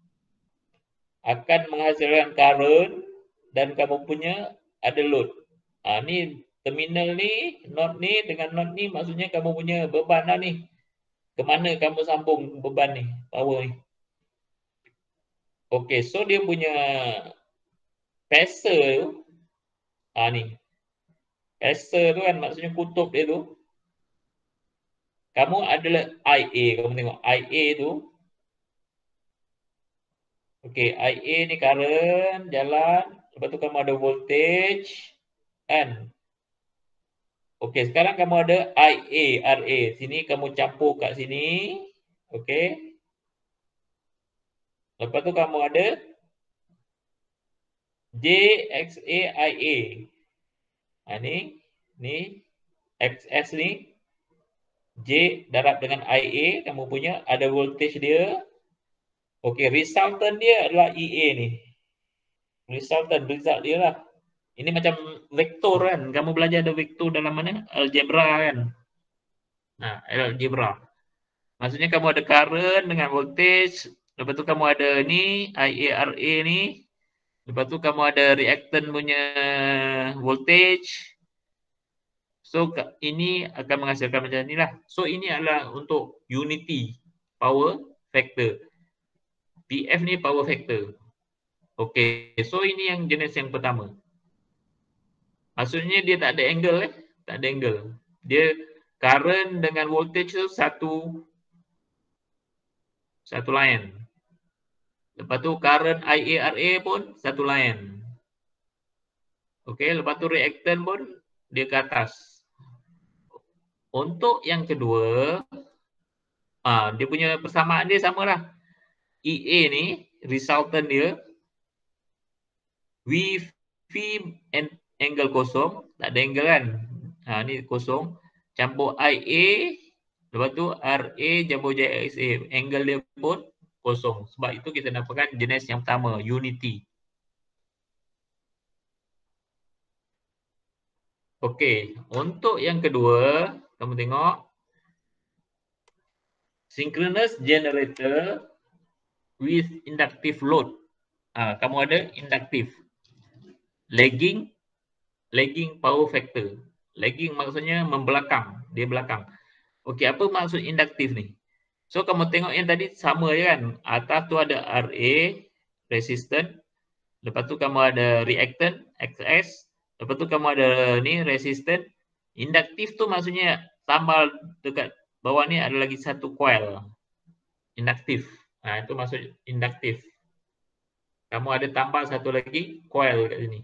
akan menghasilkan current dan kamu punya ada load. Ni terminal ni, node ni dengan node ni maksudnya kamu punya beban lah ni. Kemana kamu sambung beban ni, power ni. Okey, so dia punya pacer tu, ni. Pacer tu kan maksudnya kutub dia tu. Kamu adalah IA, kamu tengok IA tu. Okey, IA ni current jalan, lepas tu kamu ada voltage kan. Okey, sekarang kamu ada IA, RA. Sini kamu campur kat sini. Okey. Lepas tu kamu ada JXAIA. Ni XS ni J darab dengan IA, kamu punya ada voltage dia. Okey, resultant dia adalah EA ni. Result dia lah. Ini macam vektor kan. Kamu belajar ada vektor dalam mana? Algebra kan. Algebra. Maksudnya kamu ada current dengan voltage. Lepas tu kamu ada ni, IARA ni. Lepas tu kamu ada reactant punya voltage. So ini akan menghasilkan macam ni lah. So ini adalah untuk unity power factor. PF ni power factor. Okey, so ini yang jenis yang pertama. Maksudnya dia tak ada angle tak ada angle. Dia current dengan voltage tu satu line. Lepas tu current IARA pun satu line. Okey, lepas tu reactant pun dia ke atas. Untuk yang kedua, dia punya persamaan dia samalah. EA ni resultant dia V angle kosong, tak ada angle kan. Ni kosong. Campur IA, lepas tu RA campur JXA. Angle dia pun kosong. Sebab itu kita dapatkan jenis yang pertama, unity. Okey, untuk yang kedua, kamu tengok synchronous generator with inductive load. Kamu ada inductive. Lagging power factor. Lagging maksudnya membelakang, dia belakang. Okey, apa maksud induktif ni? So kamu tengok yang tadi sama je kan. Atas tu ada RA, resistant. Lepas tu kamu ada reactant, XS. Lepas tu kamu ada ni resistant. Induktif tu maksudnya tambah dekat bawah ni ada lagi satu coil. Induktif. Itu maksud induktif. Kamu ada tambah satu lagi coil kat sini.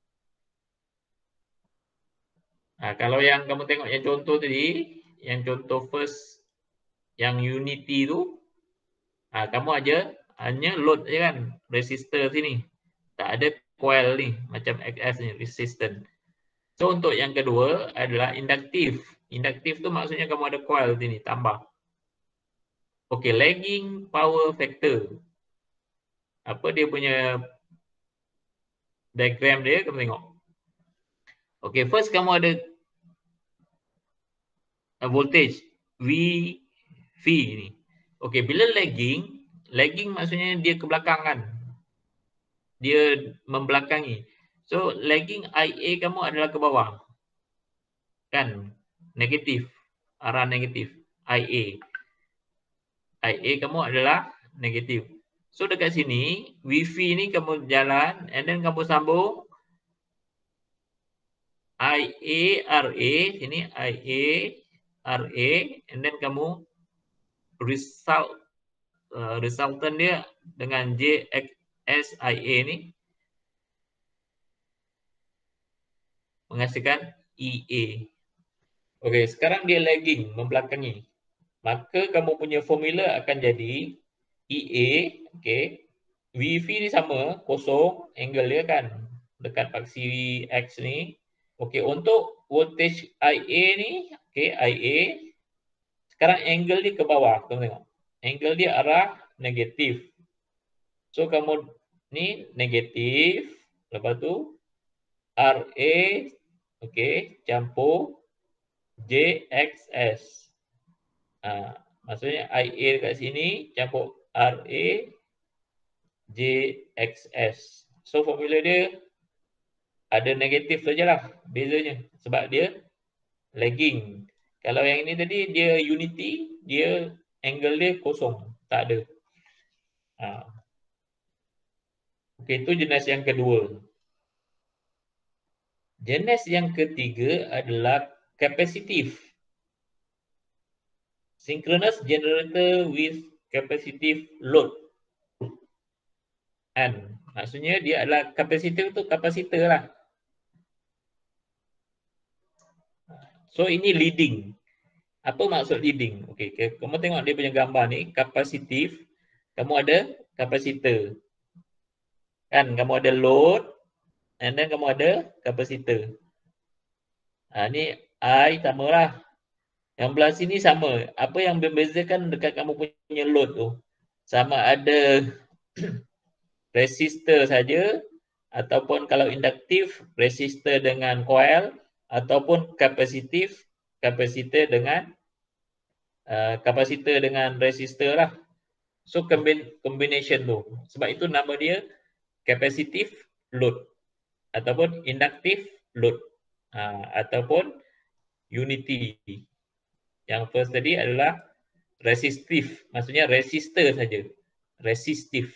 Kalau yang kamu tengok yang contoh tadi, yang contoh first, yang unity tu, kamu aja hanya load je kan, resistor sini. Tak ada coil ni, macam XS ni, resistant. So untuk yang kedua adalah induktif. Induktif tu maksudnya kamu ada coil sini, tambah. Okey, lagging power factor. Apa dia punya diagram dia, kamu tengok. Okey, first kamu ada voltage V ni. Okey, bila lagging maksudnya dia ke belakang kan. Dia membelakangi. So, lagging IA kamu adalah ke bawah. Kan? Negatif. Arah negatif. IA. IA kamu adalah negatif. So, dekat sini, VV ni kamu jalan and then kamu sambung IA, RA. Sini IA, RA. And then kamu resultant dia dengan JXSIA ni menghasilkan EA. Okey, sekarang dia lagging, membelakangi. Maka kamu punya formula akan jadi EA, okey. VV ni sama, kosong, angle dia kan dekat paksi X ni. Okey, untuk voltage IA ni, okey, IA. Sekarang angle dia ke bawah, kamu tengok. Angle dia arah negatif. So, kamu ni negatif, lepas tu RA, okey, campur JXS. Maksudnya IA dekat sini campur RA, JXS. So, formula dia ada negatif sajalah bezanya sebab dia lagging. Kalau yang ini tadi dia unity, dia angle dia kosong, tak ada. Okey, itu jenis yang kedua. Jenis yang ketiga adalah capacitive. Synchronous generator with capacitive load. Kan? Maksudnya dia adalah capacitive tu kapasitor lah. So ini leading. Apa maksud leading? Okey, kamu tengok dia punya gambar ni, capacitive. Kamu ada kapasitor. Kan, kamu ada load and then kamu ada kapasitor. Ni I samalah. Yang belah sini sama. Apa yang membezakan dekat kamu punya load tu? Sama ada resistor saja ataupun kalau induktif resistor dengan coil ataupun kapasitif kapasitor dengan kapasitor dengan resistor lah. So combination tu. Sebab itu nama dia capacitive load ataupun induktif load ataupun unity. Yang first tadi adalah resistif, maksudnya resistor saja. Resistif.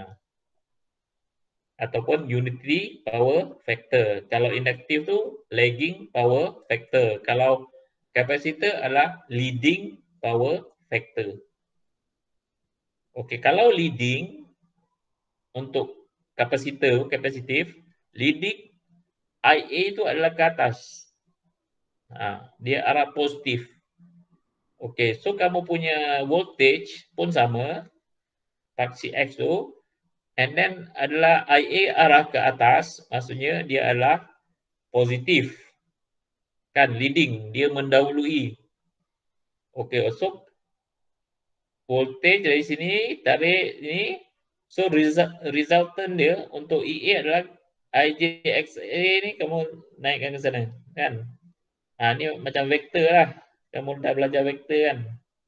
Ataupun unity power factor. Kalau induktif tu lagging power factor. Kalau kapasitor adalah leading power factor. Okey, kalau leading untuk kapasitor, kapasitif, leading IA itu adalah ke atas. Dia arah positif. Okey, so kamu punya voltage pun sama, paksi X tu, and then adalah IA arah ke atas, maksudnya dia adalah positif. Kan, leading, dia mendahului. Okey, so voltage dari sini, tarik ni, so resultant dia untuk EA adalah IJXA ni kamu naikkan ke sana, kan? Ni macam vektor lah. Kamu dah belajar vektor kan?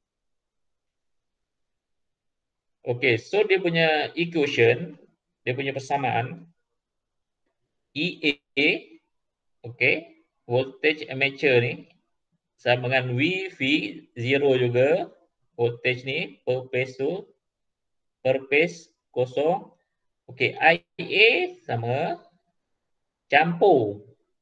Okey, so dia punya equation, dia punya persamaan EA, okey, voltage armature ni sama dengan VV 0 juga, voltage ni per phase tu, per phase kosong. Okey, IA sama campur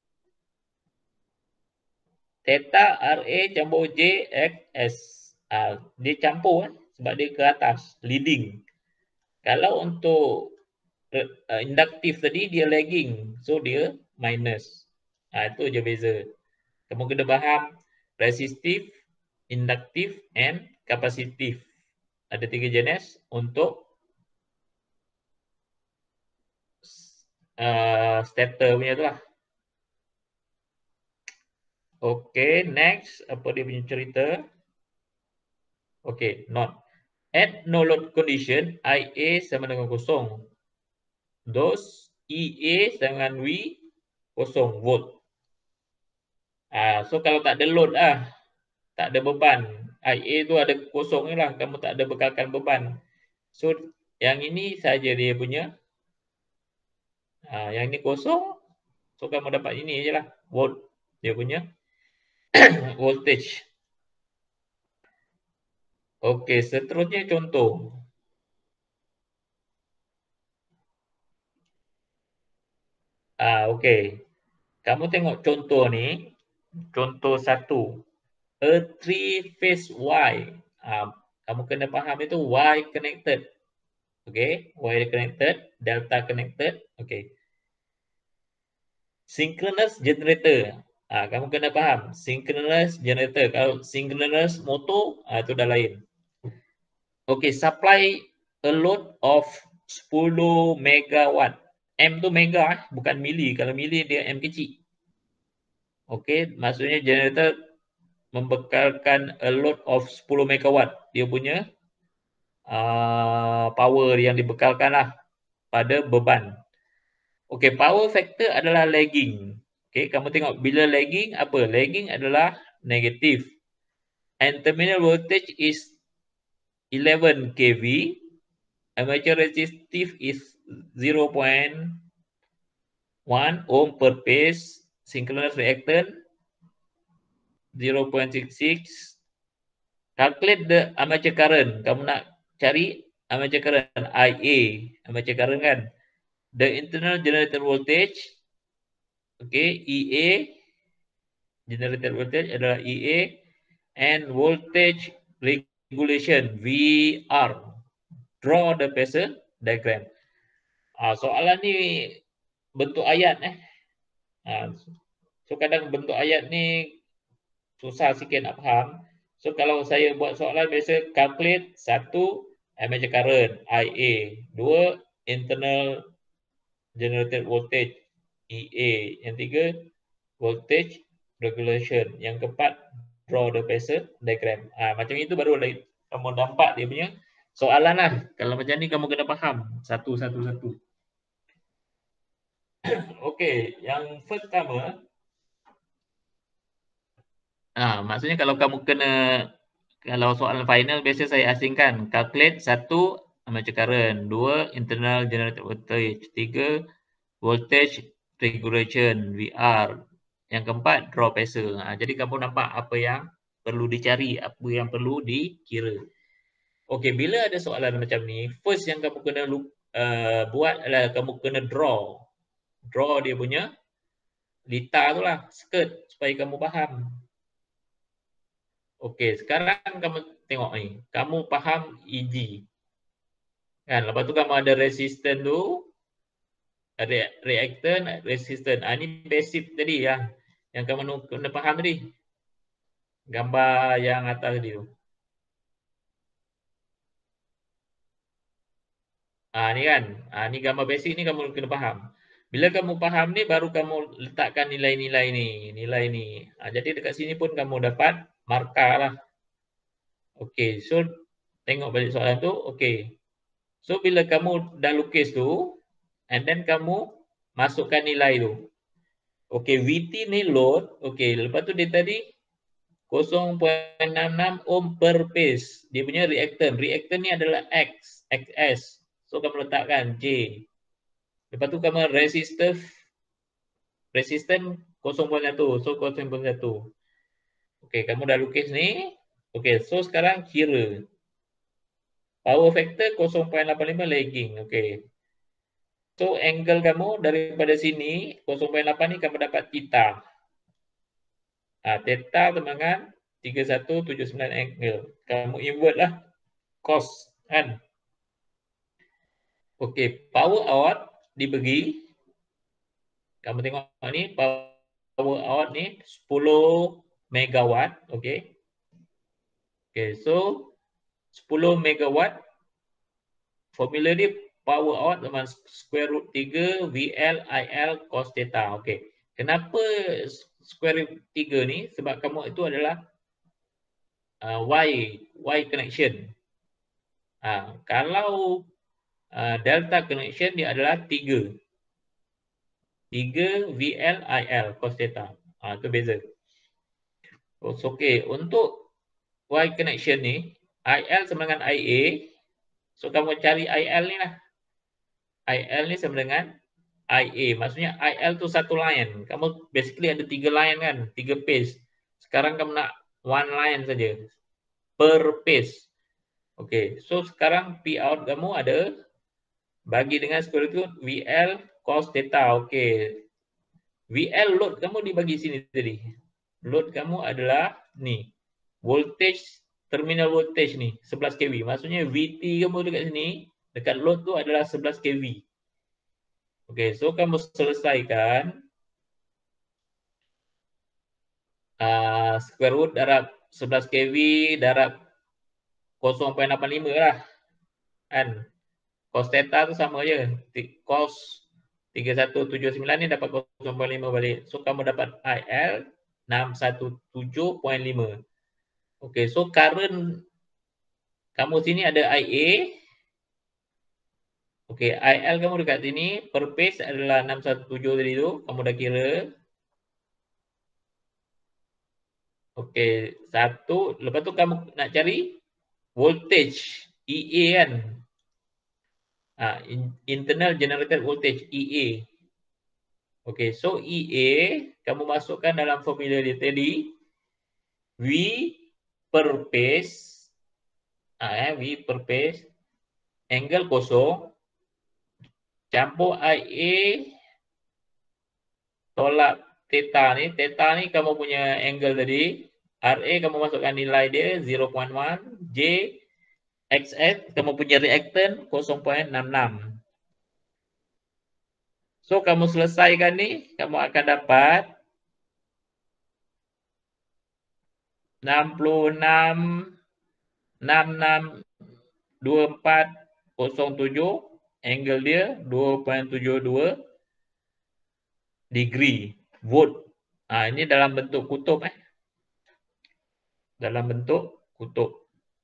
theta RA campur JXS. Dia campur sebab dia ke atas, leading. Kalau untuk induktif tadi dia lagging, so dia minus. Itu je beza. Kamu kena faham resistif, induktif and kapasitif. Ada 3 jenis untuk starter punya tu lah. Okay, next. Apa dia punya cerita? Okay, note. At no load condition, IA sama dengan kosong. Dos EA sama dengan V kosong volt. So kalau tak ada load tak ada beban. IA tu ada kosong lah, kamu tak ada bekalkan beban. So yang ini saja dia punya. Yang ini kosong. So kamu dapat ini je lah, volt dia punya voltage. Okey, seterusnya contoh. Okey. Kamu tengok contoh ni, contoh 1. A three phase Y. Kamu kena faham itu Y connected. Okey, Y connected, delta connected. Okey. Synchronous generator. Kamu kena faham, synchronous generator. Kalau synchronous motor, itu dah lain. Okey, supply a load of 10 megawatt. M tu mega, bukan mili. Kalau mili dia M kecil. Okey, maksudnya generator membekalkan a load of 10 megawatt. Dia punya power yang dibekalkan lah pada beban. Okey, power factor adalah lagging. Okey, kamu tengok bila lagging apa? Lagging adalah negatif. And terminal voltage is 11 kV. Armature resistive is 0.1 ohm per phase. Synchronous reactance 0.66. Calculate the armature current. Kamu nak cari armature current, IA, armature current kan. The internal generator voltage, okay, EA, generator voltage adalah EA, and voltage regulation, VR. Draw the phasor diagram. Soalan ni bentuk ayat So kadang bentuk ayat ni susah sikit nak faham. So kalau saya buat soalan biasa calculate 1 armature current IA, 2 internal generated voltage EA, yang 3 voltage regulation, yang keempat draw the phasor diagram. Macam itu baru kamu nampak dia punya soalan lah. Kalau macam ni kamu kena faham satu-satu. Okey, yang pertama maksudnya kalau kamu kalau soalan final biasa saya asingkan calculate 1 armature current, 2 internal generated voltage, 3 voltage regulation VR, yang keempat draw phasor. Jadi kamu nampak apa yang perlu dicari, apa yang perlu dikira. Okey, bila ada soalan macam ni, first yang kamu kena buat adalah kamu kena draw dia punya lita tu lah, skirt, supaya kamu faham. Okey, sekarang kamu tengok ni. Kamu faham EG. Kan, lepas tu kamu ada resistor tu, reactant, resistor. Ni basic tadi yang kamu kena faham tadi. Gambar yang atas tadi tu. Ni kan. Ni gambar basic ni kamu kena faham. Bila kamu faham ni, baru kamu letakkan nilai-nilai ni. Nilai ni. Jadi dekat sini pun kamu dapat markah lah. Okey, so tengok balik soalan tu. Okey. So bila kamu dah lukis tu, and then kamu masukkan nilai tu. Okey, VT ni load. Okey, lepas tu dia tadi 0.66 ohm per phase. Dia punya reactant. Reactant ni adalah XS. So kamu letakkan J. Lepas tu kamu resistant 0.1. So 0.1. Okey, kamu dah lukis ni. Okey, so sekarang kira. Power factor 0.85 lagging. Okey. So angle kamu daripada sini 0.8 ni kamu dapat theta. Theta dengan 3179 angle. Kamu invert lah cos kan. Okey, power out dibagi. Kamu tengok ni power out ni 10 megawatt. Okey. Okey, so 10 megawatt formula dia power out dengan square root 3 VL IL cos theta. Okey. Kenapa square root 3 ni? Sebab kamu itu adalah Y connection. Kalau delta connection dia adalah 3 VL IL cos theta. Itu beza. Okey, untuk Y connection ni, IL sama dengan IA. So kamu cari IL ni lah. IL ni sama dengan IA. Maksudnya IL tu satu line. Kamu basically ada 3 line kan, 3 phase. Sekarang kamu nak one line saja per phase. Okey, so sekarang P out kamu ada bagi dengan square root VL cos theta. Okey. VL load kamu dibagi sini tadi. Load kamu adalah ni. Voltage, terminal voltage ni 11 kV. Maksudnya VT kamu dekat sini, dekat load tu adalah 11 kV. Okey, so kamu selesaikan square root darab 11 kV darab 0.85 lah. Kan? Cos theta tu sama je. Cos 3179 ni dapat 0.5 balik. So kamu dapat IL 617.5. Okey, so current kamu sini ada IA. Okey, IL kamu dekat sini per phase adalah 617 tadi tu. Kamu dah kira. Okey, satu. Lepas tu kamu nak cari voltage EA kan. Internal generated voltage EA. Okey, so EA kamu masukkan dalam formula dia tadi. V per phase. V per phase. Angle kosong. Campur IA tolak theta ni. Theta ni kamu punya angle tadi. RA kamu masukkan nilai dia 0.1. J XS kamu punya reactant 0.66. So kamu selesaikan ni, kamu akan dapat 66.2407. Angle dia 2.72 degree volt. Ini dalam bentuk kutub dalam bentuk kutub.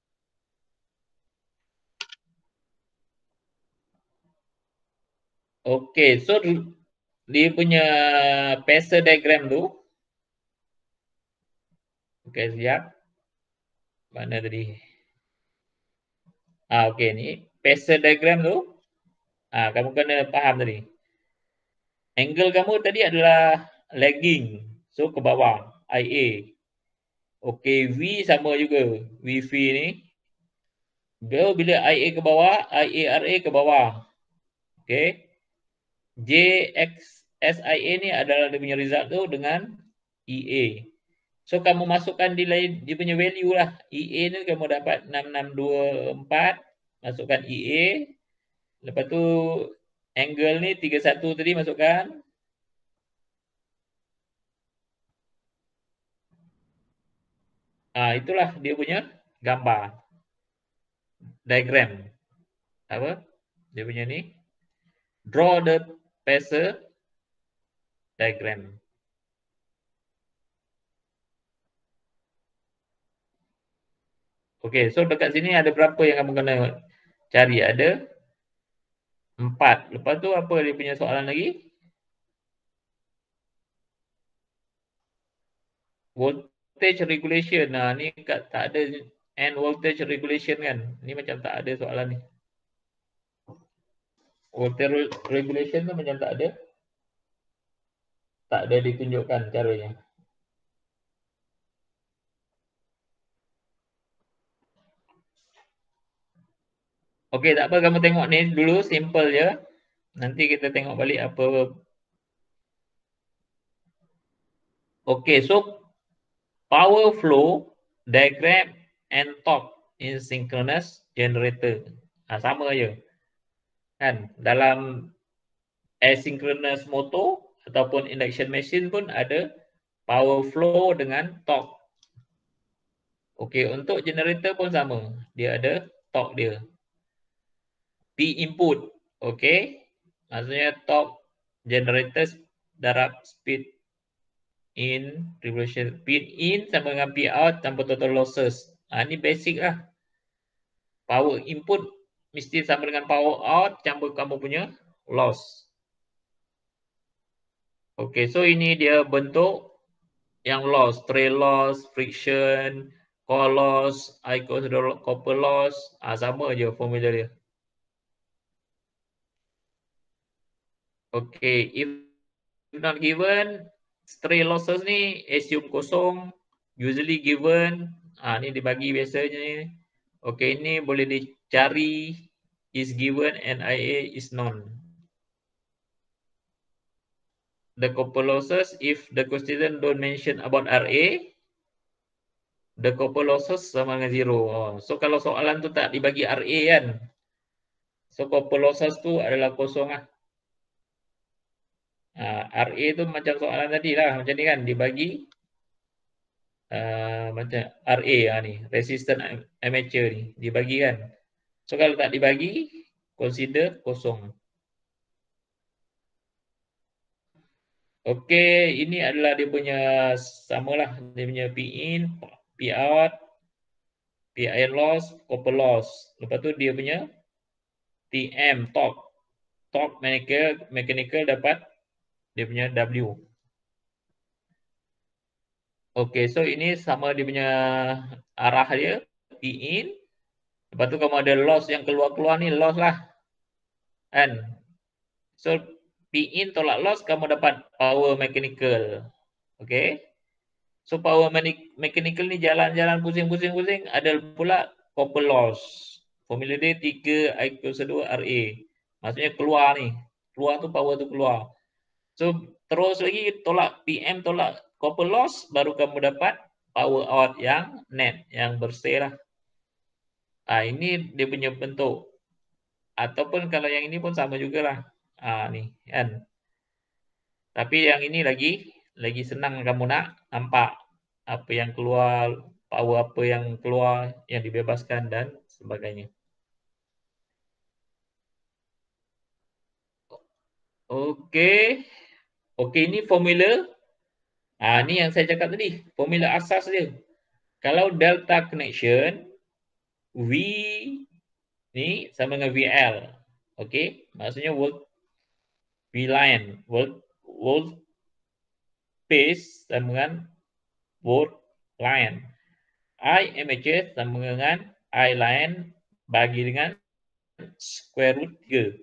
Okey, so dia punya phasor diagram tu. Okey, siap. Mana tadi? Okey, ni phasor diagram tu. Kamu kena faham tadi. Angle kamu tadi adalah lagging. So ke bawah, IA. Okey, V sama juga. VV ni. Bila IA ke bawah, IARA ke bawah. Okey. JXSIA ni adalah dia punya result tu dengan EA. So kamu masukkan dia punya value lah. EA ni kamu dapat 6624. Masukkan EA. Lepas tu angle ni 31 tadi masukkan. Itulah dia punya gambar. Diagram. Apa? Dia punya ni. Draw the phasor diagram. Okey, so dekat sini ada berapa yang kamu kena cari? Ada 4. Lepas tu apa dia punya soalan lagi? Voltage regulation. Ni tak ada end voltage regulation kan. Ni macam tak ada soalan ni. Voltage regulation tu macam tak ada. Tak ada ditunjukkan caranya. Okey, tak apa, kamu tengok ni dulu, simple je. Nanti kita tengok balik apa. Okey, so power flow diagram and torque in synchronous generator. Sama je. Kan? Dalam asynchronous motor ataupun induction machine pun ada power flow dengan torque. Okey, untuk generator pun sama. Dia ada torque dia. P input. Okey. Maksudnya torque generator darab speed in revolution. Speed in sama dengan P out tanpa total losses. Ni basic lah. Power input mesti sama dengan power out campur kamu punya loss. Okey, so ini dia bentuk yang loss, trail loss, friction, core loss, copper loss, sama je formula dia. Okey, if not given, trail losses ni assume kosong, usually given, ni dibagi biasanya ni. Okey, ini boleh dicari, is given and IA is known. The copper losses, if the question don't mention about RA, the copper losses sama dengan 0. So kalau soalan tu tak dibagi RA kan, so copper losses tu adalah kosong lah. RA tu macam soalan tadi lah, macam ni kan, dibagi macam RA ni, resistance amateur ni, dibagi kan. So kalau tak dibagi, consider kosong. Okey, ini adalah dia punya samalah, dia punya P in, P out, P iron loss, copper loss. Lepas tu dia punya TM, torque mechanical dapat dia punya W. Okey, so ini sama dia punya arah dia, P in. Lepas tu kamu ada loss yang keluar-keluar ni, loss lah. Kan? So P in tolak loss, kamu dapat power mechanical. Okey. So power mechanical ni jalan-jalan pusing-pusing, ada pula copper loss. Formula dia 3 I kuasa 2 RA. Maksudnya keluar ni. Keluar tu power tu keluar. So terus lagi tolak PM, tolak copper loss, baru kamu dapat power out yang net, yang bersih lah. Ini dia punya bentuk. Ataupun kalau yang ini pun sama jugalah. Ni kan. Tapi yang ini lagi senang kamu nak nampak apa yang keluar, power apa yang keluar, yang dibebaskan dan sebagainya. Okey. Okey, ini formula. Ni yang saya cakap tadi, formula asas dia. Kalau delta connection, V ni sama dengan VL. Okey, maksudnya volt V line, volt pace sama dengan volt line. I amateur sama dengan I line bagi dengan square root 3.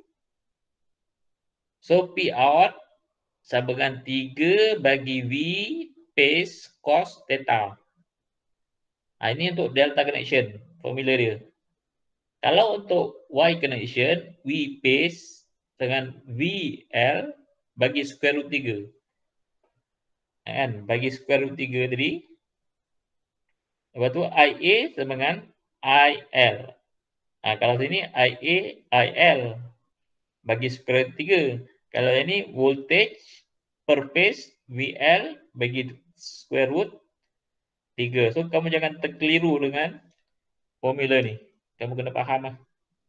So P out sama dengan 3 bagi V pace cos theta. Ini untuk delta connection, formula dia. Kalau untuk Y connection, V pace dengan VL bagi square root 3. Kan? Bagi square root 3 tadi. Lepas tu IA sama dengan IL. Kalau sini IA, IL bagi square root 3. Kalau ini voltage per phase VL bagi square root 3. So kamu jangan terkeliru dengan formula ni. Kamu kena faham lah.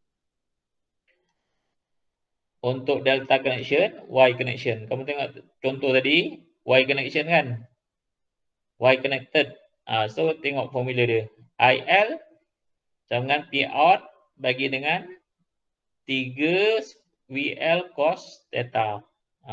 Untuk delta connection, Y connection. Kamu tengok contoh tadi, Y connection kan? Y connected. So tengok formula dia. IL sama dengan P out bagi dengan 3 VL cos theta.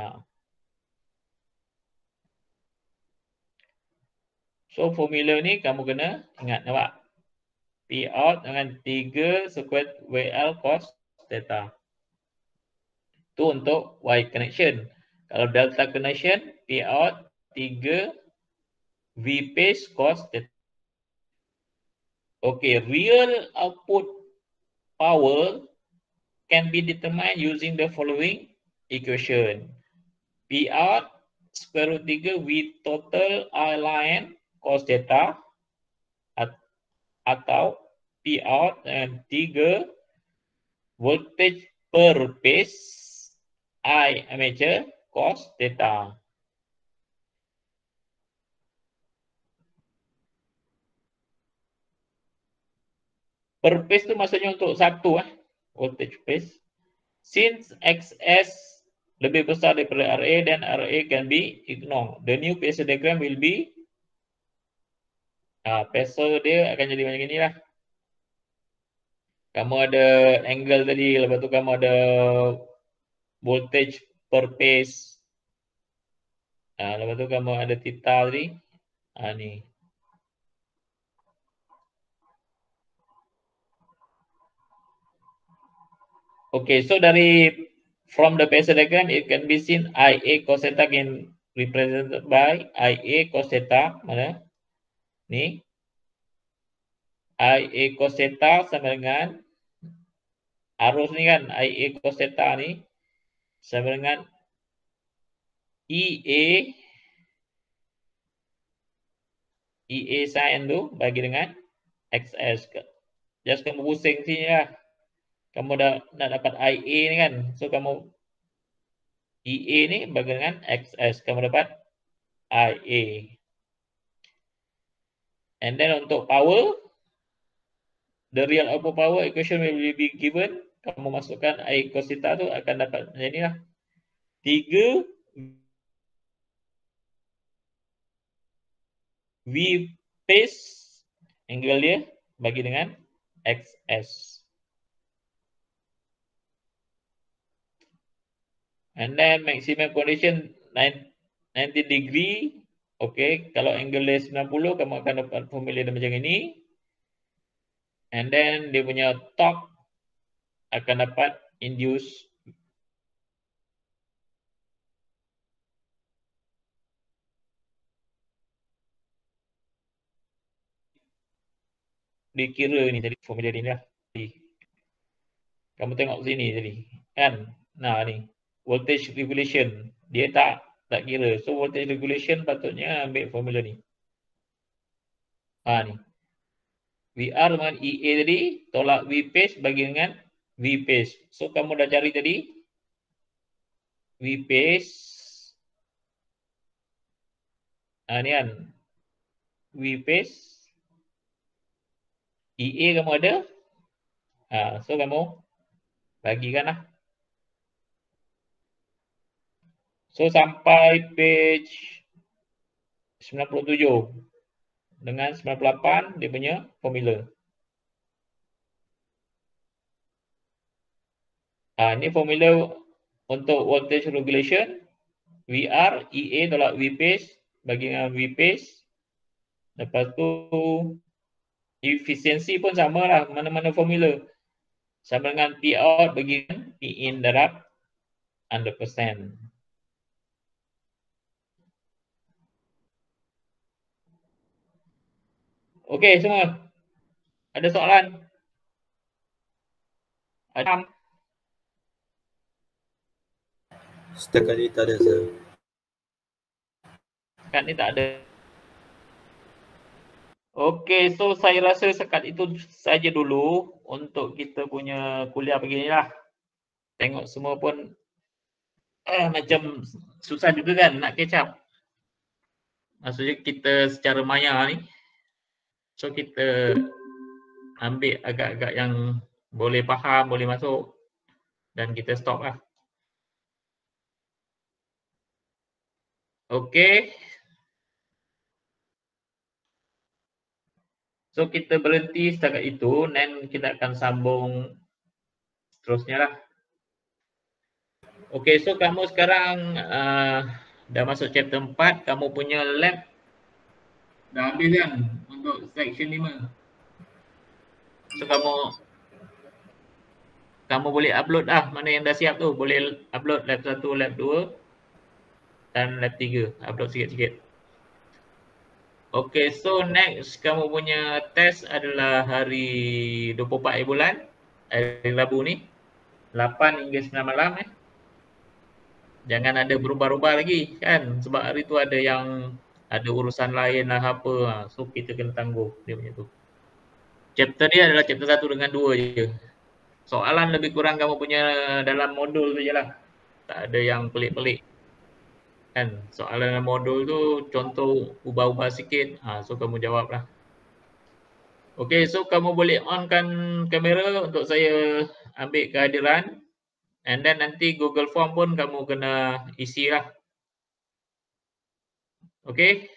So formula ni kamu kena ingat, nampak? P out dengan 3 square VL cos theta. Itu untuk Y connection. Kalau delta connection, P out 3 V pace cos theta. Okay, real output power can be determined using the following equation. P out square root 3 V total I line cos theta atau P out and 3 voltage per phase I amateur cos theta. Per phase tu maksudnya untuk satu voltage phase. Since XS lebih besar daripada RA, then RA can be ignored. The new phasor diagram will be phasor dia akan jadi macam inilah. kamu ada angle tadi, lepas tu kamu ada voltage per phase. Lepas tu kamu ada theta tadi. Ni. Okay, so dari from the phasor diagram, it can be seen IA cos theta can represented by IA cos theta. Mana? Ni. IA cos theta sama dengan arus ni kan, IA cos theta ni sama dengan EA sin tu bagi dengan XS. Just kamu pusing sini lah. Kamu dah nak dapat IA ni kan. So kamu EA ni bagi dengan XS. Kamu dapat IA. And then untuk power, the real output power equation will be given. Kamu masukkan I cos theta tu akan dapat macam ni lah. 3 V phase angle dia bagi dengan XS. And then maximum condition 90 degree. Okay, kalau angle dia 90, kamu akan dapat formula dia macam ini. And then dia punya torque akan dapat induce dikira ni tadi formula ni lah. Kamu tengok sini tadi kan. Nah ni voltage regulation dia tak kira. So voltage regulation patutnya ambil formula ni. Ni. VR dengan EA tadi tolak V phase bagi dengan V phase. So kamu dah cari tadi V phase. Ni kan. V phase. EA kamu ada. So kamu bagikan lah. So sampai page 97 dengan 98 dia punya formula. Ini formula untuk voltage regulation. VR, EA tolak V phase bagi dengan V phase. Lepas tu efisiensi pun sama lah. Mana-mana formula. Sama dengan P out bagi dengan P in darab 100%. Okey semua. Ada soalan? Ada? Setakat ni tak ada, sir. Setakat ni tak ada. Okey, so saya rasa sekat itu saja dulu untuk kita punya kuliah begini lah. Tengok semua pun macam susah juga kan nak catch up. Maksudnya kita secara maya ni. So kita ambil agak-agak yang boleh faham, boleh masuk dan kita stop lah. Okey. So kita berhenti setakat itu dan kita akan sambung seterusnya lah. Okey, so kamu sekarang dah masuk chapter 4, kamu punya lab dah habis kan untuk section 5. So kamu boleh upload lah mana yang dah siap tu. Boleh upload lab 1, lab 2 dan lab 3. Upload sikit-sikit. Okay, so next kamu punya test adalah hari 24 bulan. Hari Rabu ni. 8 hingga 9 malam Jangan ada berubah-ubah lagi kan. Sebab hari tu ada yang ada urusan lain lah apa. So kita kena tangguh dia punya tu. Chapter ni adalah chapter 1 dengan 2 je. Soalan lebih kurang kamu punya dalam modul tu je lah. Tak ada yang pelik-pelik. Kan soalan dalam modul tu contoh ubah-ubah sikit. So kamu jawab lah. Okay, so kamu boleh onkan kamera untuk saya ambil kehadiran. And then nanti Google Form pun kamu kena isi lah. Okay.